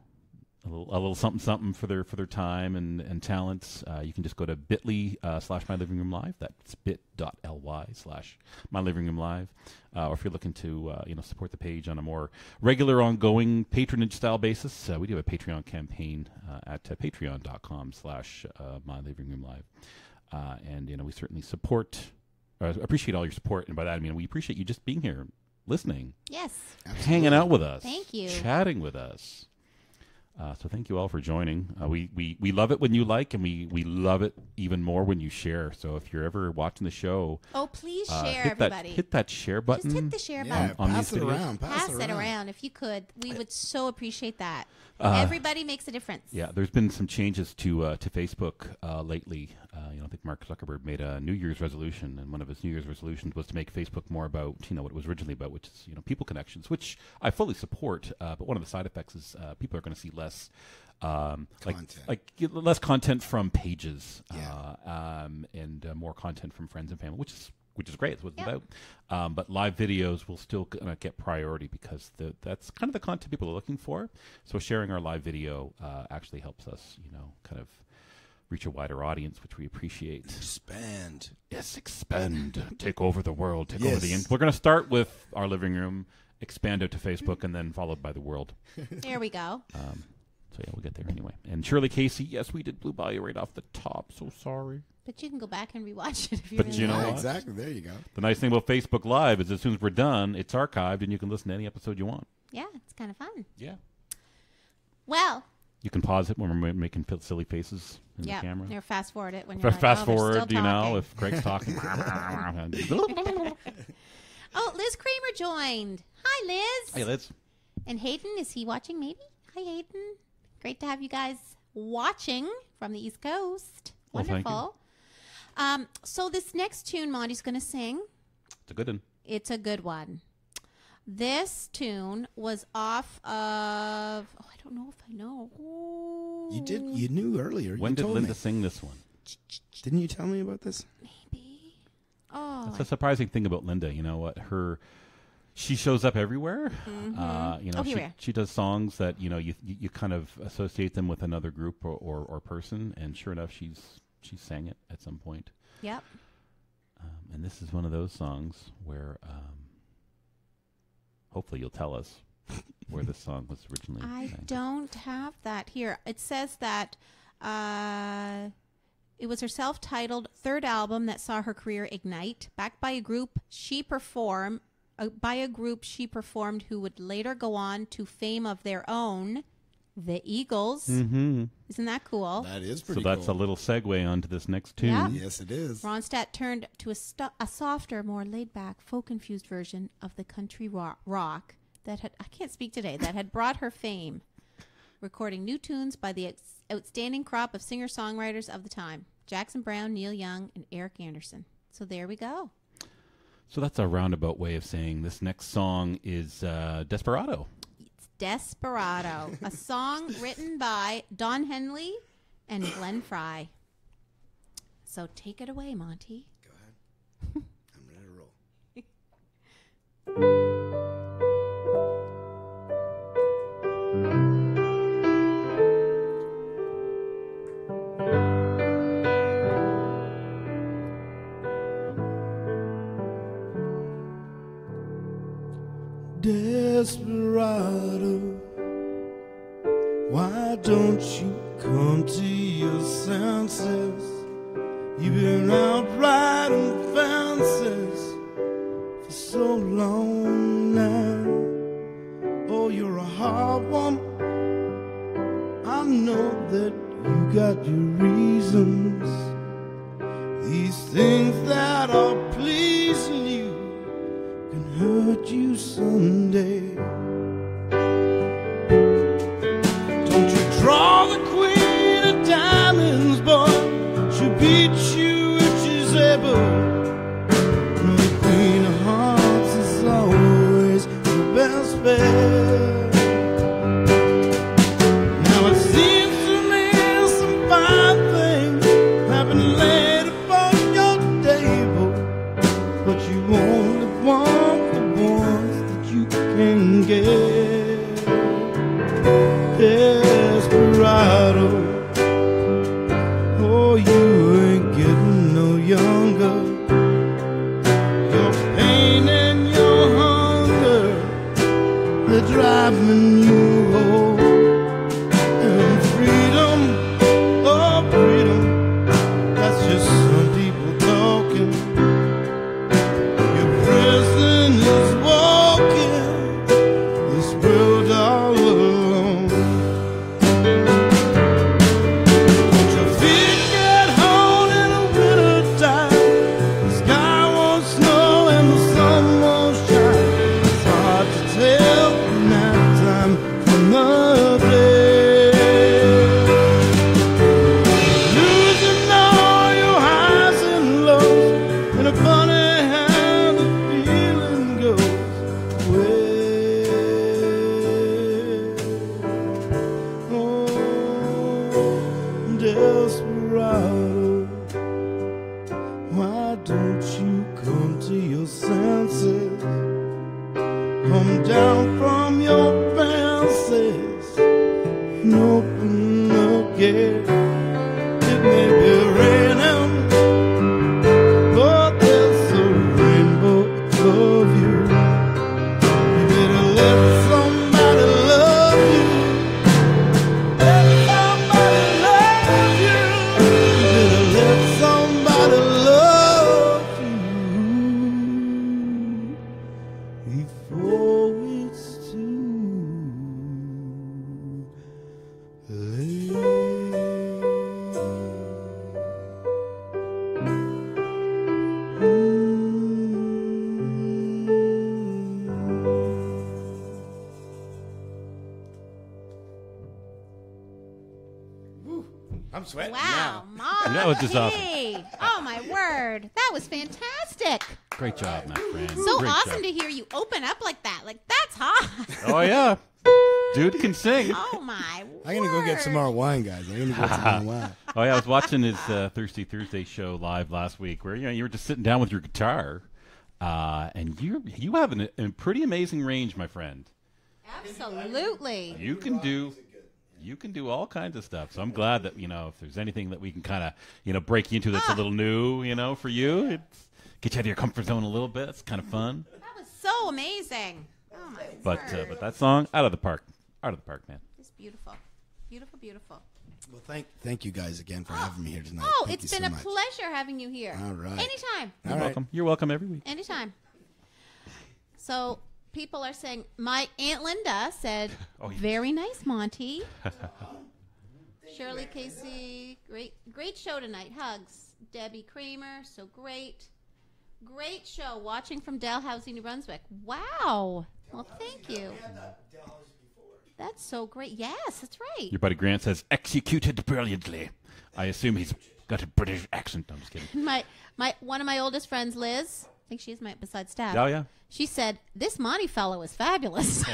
something for their time and talents. You can just go to bit.ly/My Living Room Live. That's bit.ly/My Living Room Live. Or if you're looking to support the page on a more regular, ongoing patronage style basis, we do have a Patreon campaign at patreon.com/My Living Room Live. And we certainly appreciate all your support, and by that I mean we appreciate you just being here, listening, Yes. hanging out with us, Thank you. chatting with us. So thank you all for joining. We love it when you like, and we love it even more when you share. So if you're ever watching the show, Oh, please share, hit everybody. hit that share button. Just hit the share Yeah, button. on pass these it videos. around. Pass it around if you could. We would so appreciate that. Everybody makes a difference. Yeah, there's been some changes to Facebook lately. I think Mark Zuckerberg made a New Year's resolution, and one of his New Year's resolutions was to make Facebook more about what it was originally about, which is people connections, which I fully support. But one of the side effects is people are going to see less. Less content from pages, and more content from friends and family, which is great. That's what it's about. But live videos will still get priority because that's kind of the content people are looking for. So sharing our live video actually helps us, kind of reach a wider audience, which we appreciate. Expand. Yes, expand. Take over the world. Take over the. Yes. We're going to start with our living room, expand out to Facebook, and then followed by the world. There we go. So yeah, we'll get there anyway. And Shirley Casey, yes, we did Blue Bayou right off the top. So sorry. But you can go back and rewatch it if you But really you know want. what? Exactly. There you go. The nice thing about Facebook Live is as soon as we're done, it's archived and you can listen to any episode you want. Yeah, it's kind of fun. Yeah. Well, You can pause it when we're making silly faces in yeah, the camera. or fast forward it when you're like, Fast oh, they're forward, still talking. if Craig's talking. Oh, Liz Kramer joined. Hi, Liz. Hey, Liz. And Hayden, is he watching maybe? Hi, Hayden. Great to have you guys watching from the East Coast. Well, thank you. Wonderful. So this next tune Monty's going to sing, It's a good one. it's a good one. This tune was off of, I don't know if I know. You knew earlier. When you did told Linda me. sing this one? Didn't you tell me about this? Maybe. Oh, That's a surprising thing about Linda. You know what? She shows up everywhere. She does songs that you kind of associate them with another group or person, and sure enough, she sang it at some point. yep. And this is one of those songs where hopefully you'll tell us where this song was originally I sang. don't have that here. It says that it was her self-titled third album that saw her career ignite, backed by a group she performed who would later go on to fame of their own, the Eagles. Mm-hmm. Isn't that cool? That is So pretty that's cool. a little segue onto this next tune. Yeah. Yes, it is. Ronstadt turned to a softer, more laid-back, folk-infused version of the country rock that had brought her fame, recording new tunes by the outstanding crop of singer-songwriters of the time, Jackson Browne, Neil Young, and Eric Anderson. So there we go. So that's a roundabout way of saying this next song is Desperado. It's Desperado, a song written by Don Henley and Glenn Frey. So take it away, Monty. Go ahead. I'm ready to roll. Desperado, why don't you come to your senses? You've been out riding fences for so long now. Oh, you're a hard one. I know that you got your reasons. These things that are pleasing you can hurt you someday. Don't you draw the queen of diamonds, boy. She'll beat you if she's able. No, the queen of hearts is always your best bet. Now it seems to me some fine things have been laid upon your table, but you only want the ones that you can get. Desperado, oh, you ain't getting no younger. Your pain and your hunger, they're driving you home. And freedom, oh freedom, that's just some people talking. Your prison is walking this world all alone. Don't your feet get cold in the winter time? The sky won't snow and the sun won't shine. It's hard to tell night time from the day. Losing all your highs and lows, and a funny how the feeling goes. Well, oh, Desperado, why don't you come to your senses? Come down from your fences and open the gate. It may be raining, but there's a rainbow above you. You better let somebody love you. Let somebody love you. You better let somebody love you before it's too late. I'm sweating Wow, Monty. That was just awesome. Oh, my word. That was fantastic. Great job, my friend. So Great awesome job. to hear you open up like that. Like, that's hot. Oh yeah, dude can sing. Oh, my I'm gonna go get some more wine, guys. I'm gonna get some more wine. Oh yeah, I was watching his Thirsty Thursday show live last week, where you were just sitting down with your guitar, and you have a pretty amazing range, my friend. Absolutely. You can do all kinds of stuff. So I'm glad that if there's anything that we can kind of break you into that's a little new, for you, it's get you out of your comfort zone a little bit. It's kind of fun. That was so amazing. Oh, my But word. that song, out of the park, man. It's beautiful. Beautiful, beautiful. Well, thank you guys again for having me here tonight. Oh, Thank it's you been so a much. pleasure having you here. All right. Anytime. You're welcome. You're welcome every week. Anytime. So people are saying, my Aunt Linda said, Oh, yes. very nice, Monty. Shirley Casey, great show tonight. Hugs. Debbie Kramer, so great. Great show. Watching from Dalhousie, New Brunswick. Wow. Well, thank you. That's so great. Yes, that's right. Your buddy Grant says, executed brilliantly. I assume he's got a British accent. No, I'm just kidding. One of my oldest friends, Liz, I think she's my besides Stab. Oh, yeah. She said, this Monty fellow is fabulous.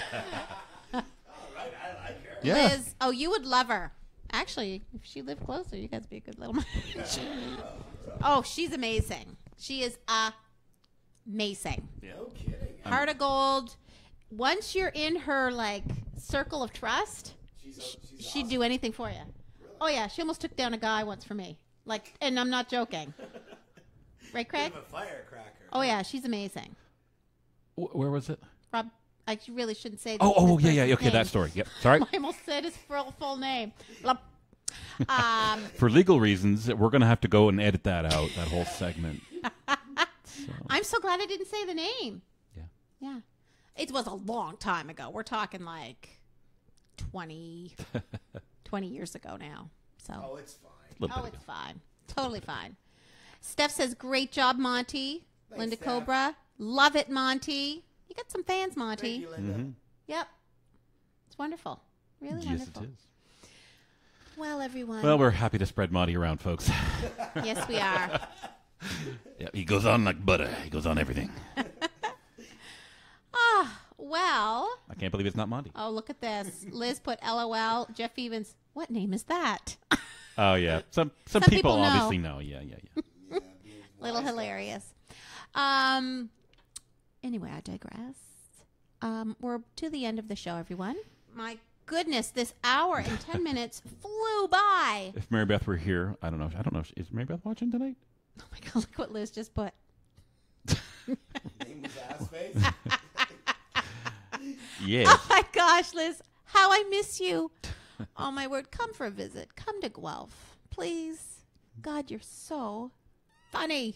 Yeah. Liz, oh, you would love her. Actually, if she lived closer, you guys would be a good little match. Oh, she's amazing. She is amazing. Yeah. Heart of gold. Once you're in her circle of trust, she'd do anything for you. Really? Oh yeah, she almost took down a guy once for me. And I'm not joking. Right, Craig? A firecracker. Oh yeah, she's amazing. Where was it? Rob, I really shouldn't say. Oh, this yeah. person's Okay, name. that story. Yep. Sorry. I almost said his full name. For legal reasons, we're going to have to go and edit that out, that whole segment. I'm so glad I didn't say the name. Yeah. Yeah. It was a long time ago. We're talking like 20 years ago now. So. Oh, it's fine. Oh, it's fine. Totally fine. Steph says, great job, Monty. Thanks, Linda Steph. Cobra. Love it, Monty. You got some fans, Monty. Thank you, Linda. Yep. It's wonderful. Really Yes, wonderful. it is. Well, everyone. Well, we're happy to spread Monty around, folks. Yes, we are. Yeah, he goes on like butter. He goes on everything. Well. I can't believe it's not Monty. Oh, look at this. Liz put LOL. Jeff Evans. What name is that? Oh, yeah. Some Some people people know. obviously know. Yeah. Little hilarious. Anyway, I digress. We're to the end of the show, everyone. My goodness, this hour and 10 minutes flew by. If Mary Beth were here, I don't know. Is Mary Beth watching tonight? Oh my God, look what Liz just put. Name was ass face. Yes. Oh my gosh, Liz, how I miss you. Oh my word, come for a visit. Come to Guelph, please. God, you're so funny.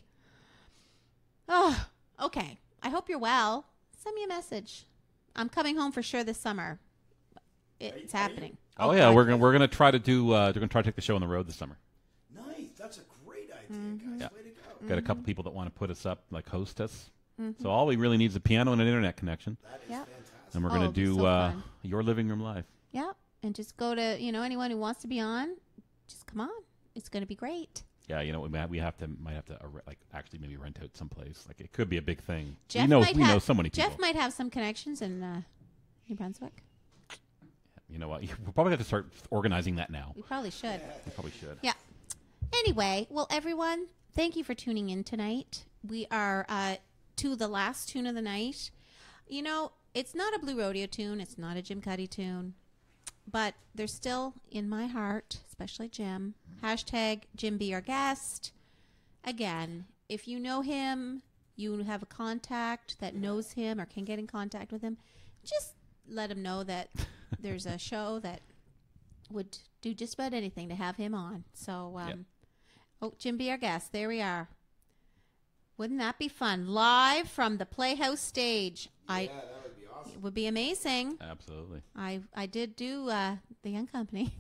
Oh, okay. I hope you're well. Send me a message. I'm coming home for sure this summer. It's happening. Oh yeah, God. we're gonna try to do. We're gonna try to take the show on the road this summer. Nice. That's a great idea, Mm-hmm. guys. Yeah. Way to go. Got a couple people that want to put us up, like host us. So all we really need is a piano and an internet connection, That is Yep. fantastic. and we're Oh, gonna it'll be do so fun. your living room live. Yeah, and just go to, anyone who wants to be on, just come on. It's going to be great. Yeah, we might have to like actually maybe rent out someplace. Like it could be a big thing. Jeff we know might we have, know so many people. Jeff might have some connections in New Brunswick. You know what? We'll probably have to start organizing that now. We probably should. We probably should. Yeah. Anyway, well, everyone, thank you for tuning in tonight. We are to the last tune of the night. It's not a Blue Rodeo tune. It's not a Jim Cuddy tune. But they're still in my heart, especially Jim. Hashtag Jim be our guest. Again, if you know him, you have a contact that knows him or can get in contact with him, just let him know that there's a show that would do just about anything to have him on. So, Yep. Jim be our guest. There we are. Wouldn't that be fun? Live from the Playhouse stage. Yeah, that would be awesome. It would be amazing. Absolutely. I did do the Young Company.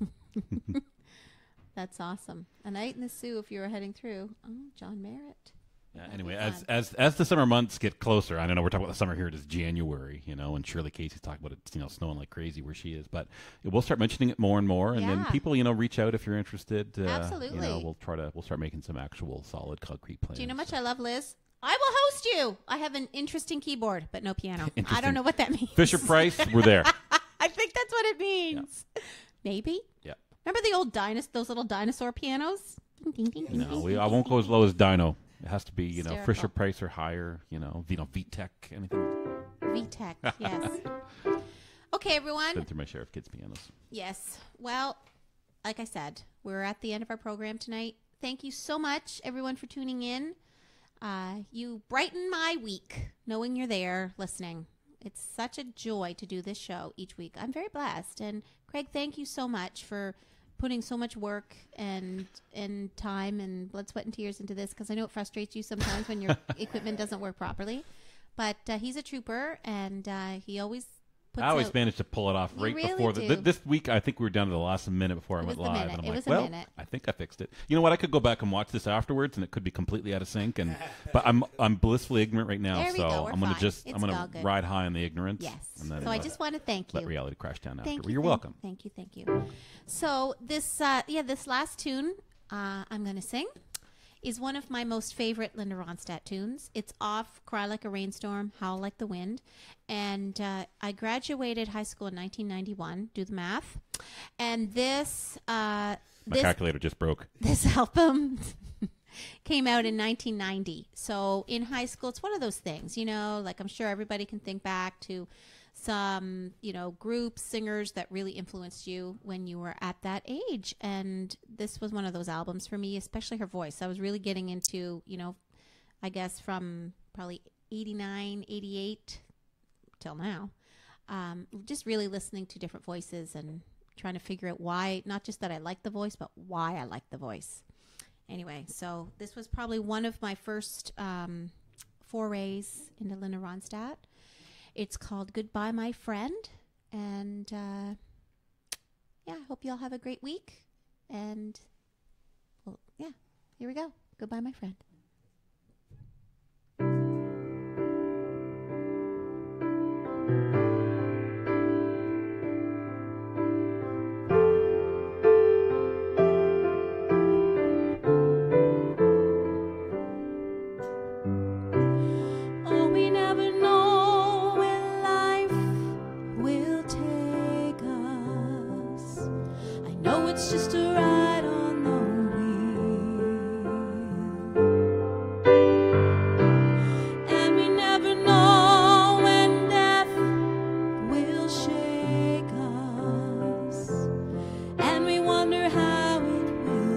That's awesome. A Night in the Sioux if you were heading through. Oh, John Merritt. Yeah, That'd anyway, be as the summer months get closer, I don't know, we're talking about the summer here. It is January, and Shirley Casey's talking about it, snowing like crazy where she is. But we'll start mentioning it more and more, and then Yeah. people, reach out if you're interested. Absolutely. We'll start making some actual solid concrete plans. Do you know how much I love Liz? I will host you. I have an interesting keyboard, but no piano. I Interesting. don't know what that means. Fisher Price, we're there. I think that's what it means. Maybe. Yeah. Remember the old those little dinosaur pianos? Ding, ding, ding, ding, No, ding, I ding, won't go as low as Dino. It has to be, Hysterical. Fisher Price or higher. VTech, anything. VTech, yes. Okay, everyone. Been through my share of kids pianos. Yes. Well, like I said, we're at the end of our program tonight. Thank you so much, everyone, for tuning in. You brighten my week knowing you're there listening. It's such a joy to do this show each week. I'm very blessed. And Craig, thank you so much for putting so much work and time and blood, sweat, and tears into this, because I know it frustrates you sometimes when your equipment doesn't work properly. But he's a trooper, and he always puts I always out... managed to pull it off You right really before do. this week. I think we were down to the last minute before I It went was the live, minute. and I'm It like, was a well, minute. I think I fixed it. You know what? I could go back and watch this afterwards, and it could be completely out of sync. But I'm blissfully ignorant right now, There we so go. We're I'm gonna fine. It's all gonna good. ride high on the ignorance. Yes. And then So I just want to thank let you. reality crash down after. Thank you. You're welcome. Thank you. So this last tune I'm going to sing is one of my most favorite Linda Ronstadt tunes. It's off Cry Like a Rainstorm, Howl Like the Wind. And I graduated high school in 1991. Do the math. And this My calculator just broke. this album came out in 1990. So in high school, it's one of those things, like I'm sure everybody can think back to some, groups, singers that really influenced you when you were at that age. And this was one of those albums for me, especially her voice. I was really getting into, I guess from probably 89, 88 till now. just really listening to different voices and trying to figure out why, not just that I like the voice, but why I like the voice. Anyway, so this was probably one of my first forays into Linda Ronstadt. It's called Goodbye, My Friend. And yeah, I hope you all have a great week. And well, yeah, here we go. Goodbye, my friend. Oh, we never know where life will take us. I know it's just a ride on the wheel. And we never know when death will shake us. And we wonder how it will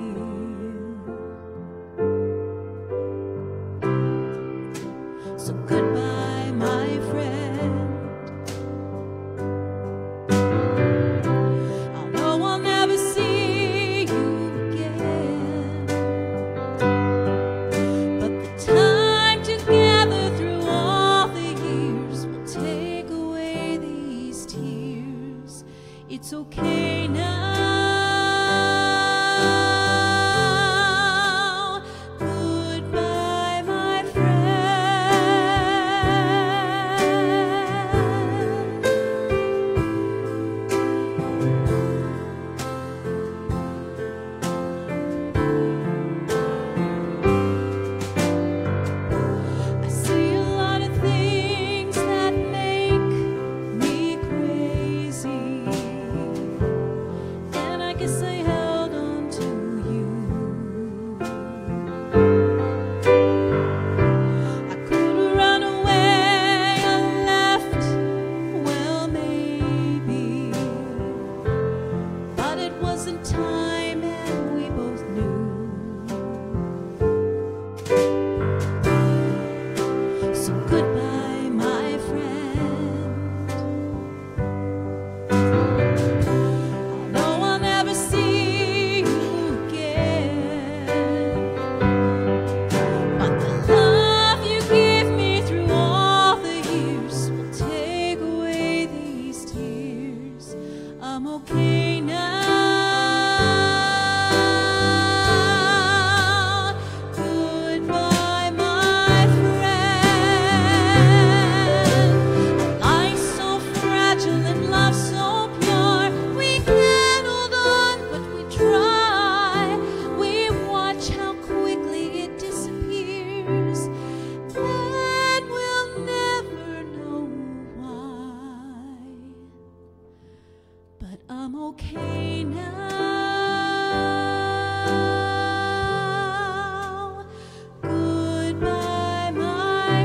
feel. So goodbye, my friend. I know I'll never see you again, but the time together through all the years will take away these tears. It's okay now. Goodbye, my I see a lot of things that make me crazy, and I guess I held on to you. I could have run away and left, well, maybe, but it wasn't time, and we both knew. So goodbye, my friend. I know I'll never see you again, but the love you give me through all the years will take away these tears. I'm okay now. Goodbye, my friend. Life's so fragile and love's so pure. We can't hold on, but we try. We watch how quickly it disappears, and we'll never know why. But I'm okay now. Goodbye, my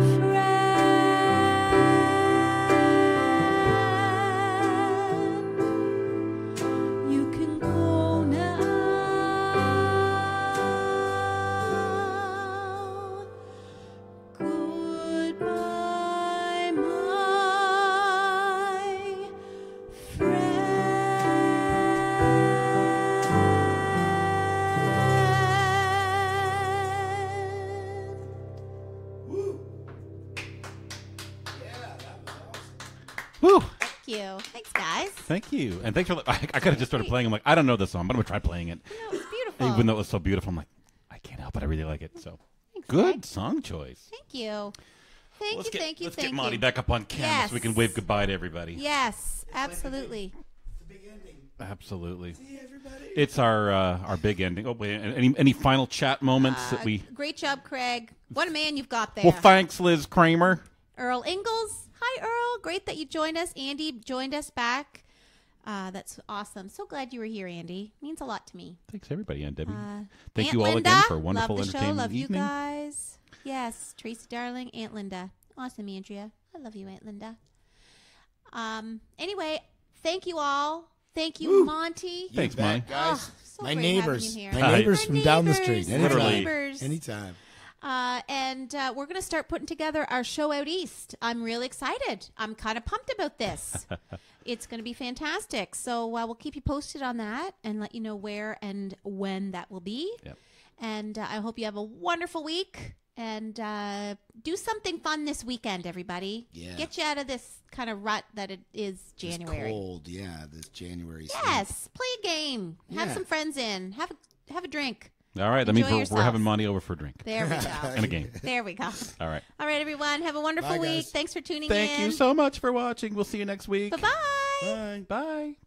friend. You can go now. Goodbye, my friend. Woo! Yeah, that was awesome. Woo! Thank you. Thanks, guys. Thank you. And thanks for I could have just started playing. I'm like, I don't know this song, but I'm going to try playing it. No, it's beautiful. Even though it was so beautiful, I'm like, I can't help it. I really like it. So Thanks, good Greg. song choice. Thank you. Thank Let's you, get, thank you, let's thank get Monty you. back up on camera so we can Yes. wave goodbye to everybody. Yes, absolutely. It's the big ending. Absolutely. See everybody. It's our big ending. Oh, wait, any final chat moments that we... Great job, Craig. What a man you've got there. Well, thanks, Liz Kramer. Earl Ingalls. Hi, Earl. Great that you joined us. Andy joined us back. That's awesome. So glad you were here, Andy. Means a lot to me. Thanks, everybody. And Debbie. Thank Aunt you all Linda, again for a wonderful love the show. entertainment Love evening. you guys. Yes, Tracy, darling, Aunt Linda. Awesome, Andrea. I love you, Aunt Linda. Anyway, thank you all. Thank you, Monty. Thanks, bet, Monty. guys. Oh, so my great having neighbors. you here. My Hi. neighbors My from down the neighbors. street. My Anytime. Literally. neighbors. Anytime. And we're going to start putting together our show out east. I'm really excited. I'm kind of pumped about this. It's going to be fantastic. So we'll keep you posted on that and let you know where and when that will be. Yep. And I hope you have a wonderful week. And do something fun this weekend, everybody. Yeah. Get you out of this kind of rut that it is January. It's cold, yeah, this January. Yes. Play a game. Have Yeah. some friends in. Have a drink. All right. That Enjoy means we're yourself. having Monty over for a drink There we go. and a game. There we go. All right. All right, everyone. Have a wonderful Bye, week. guys. Thanks for tuning in. Thank you so much for watching. We'll see you next week. Bye-bye. Bye. Bye.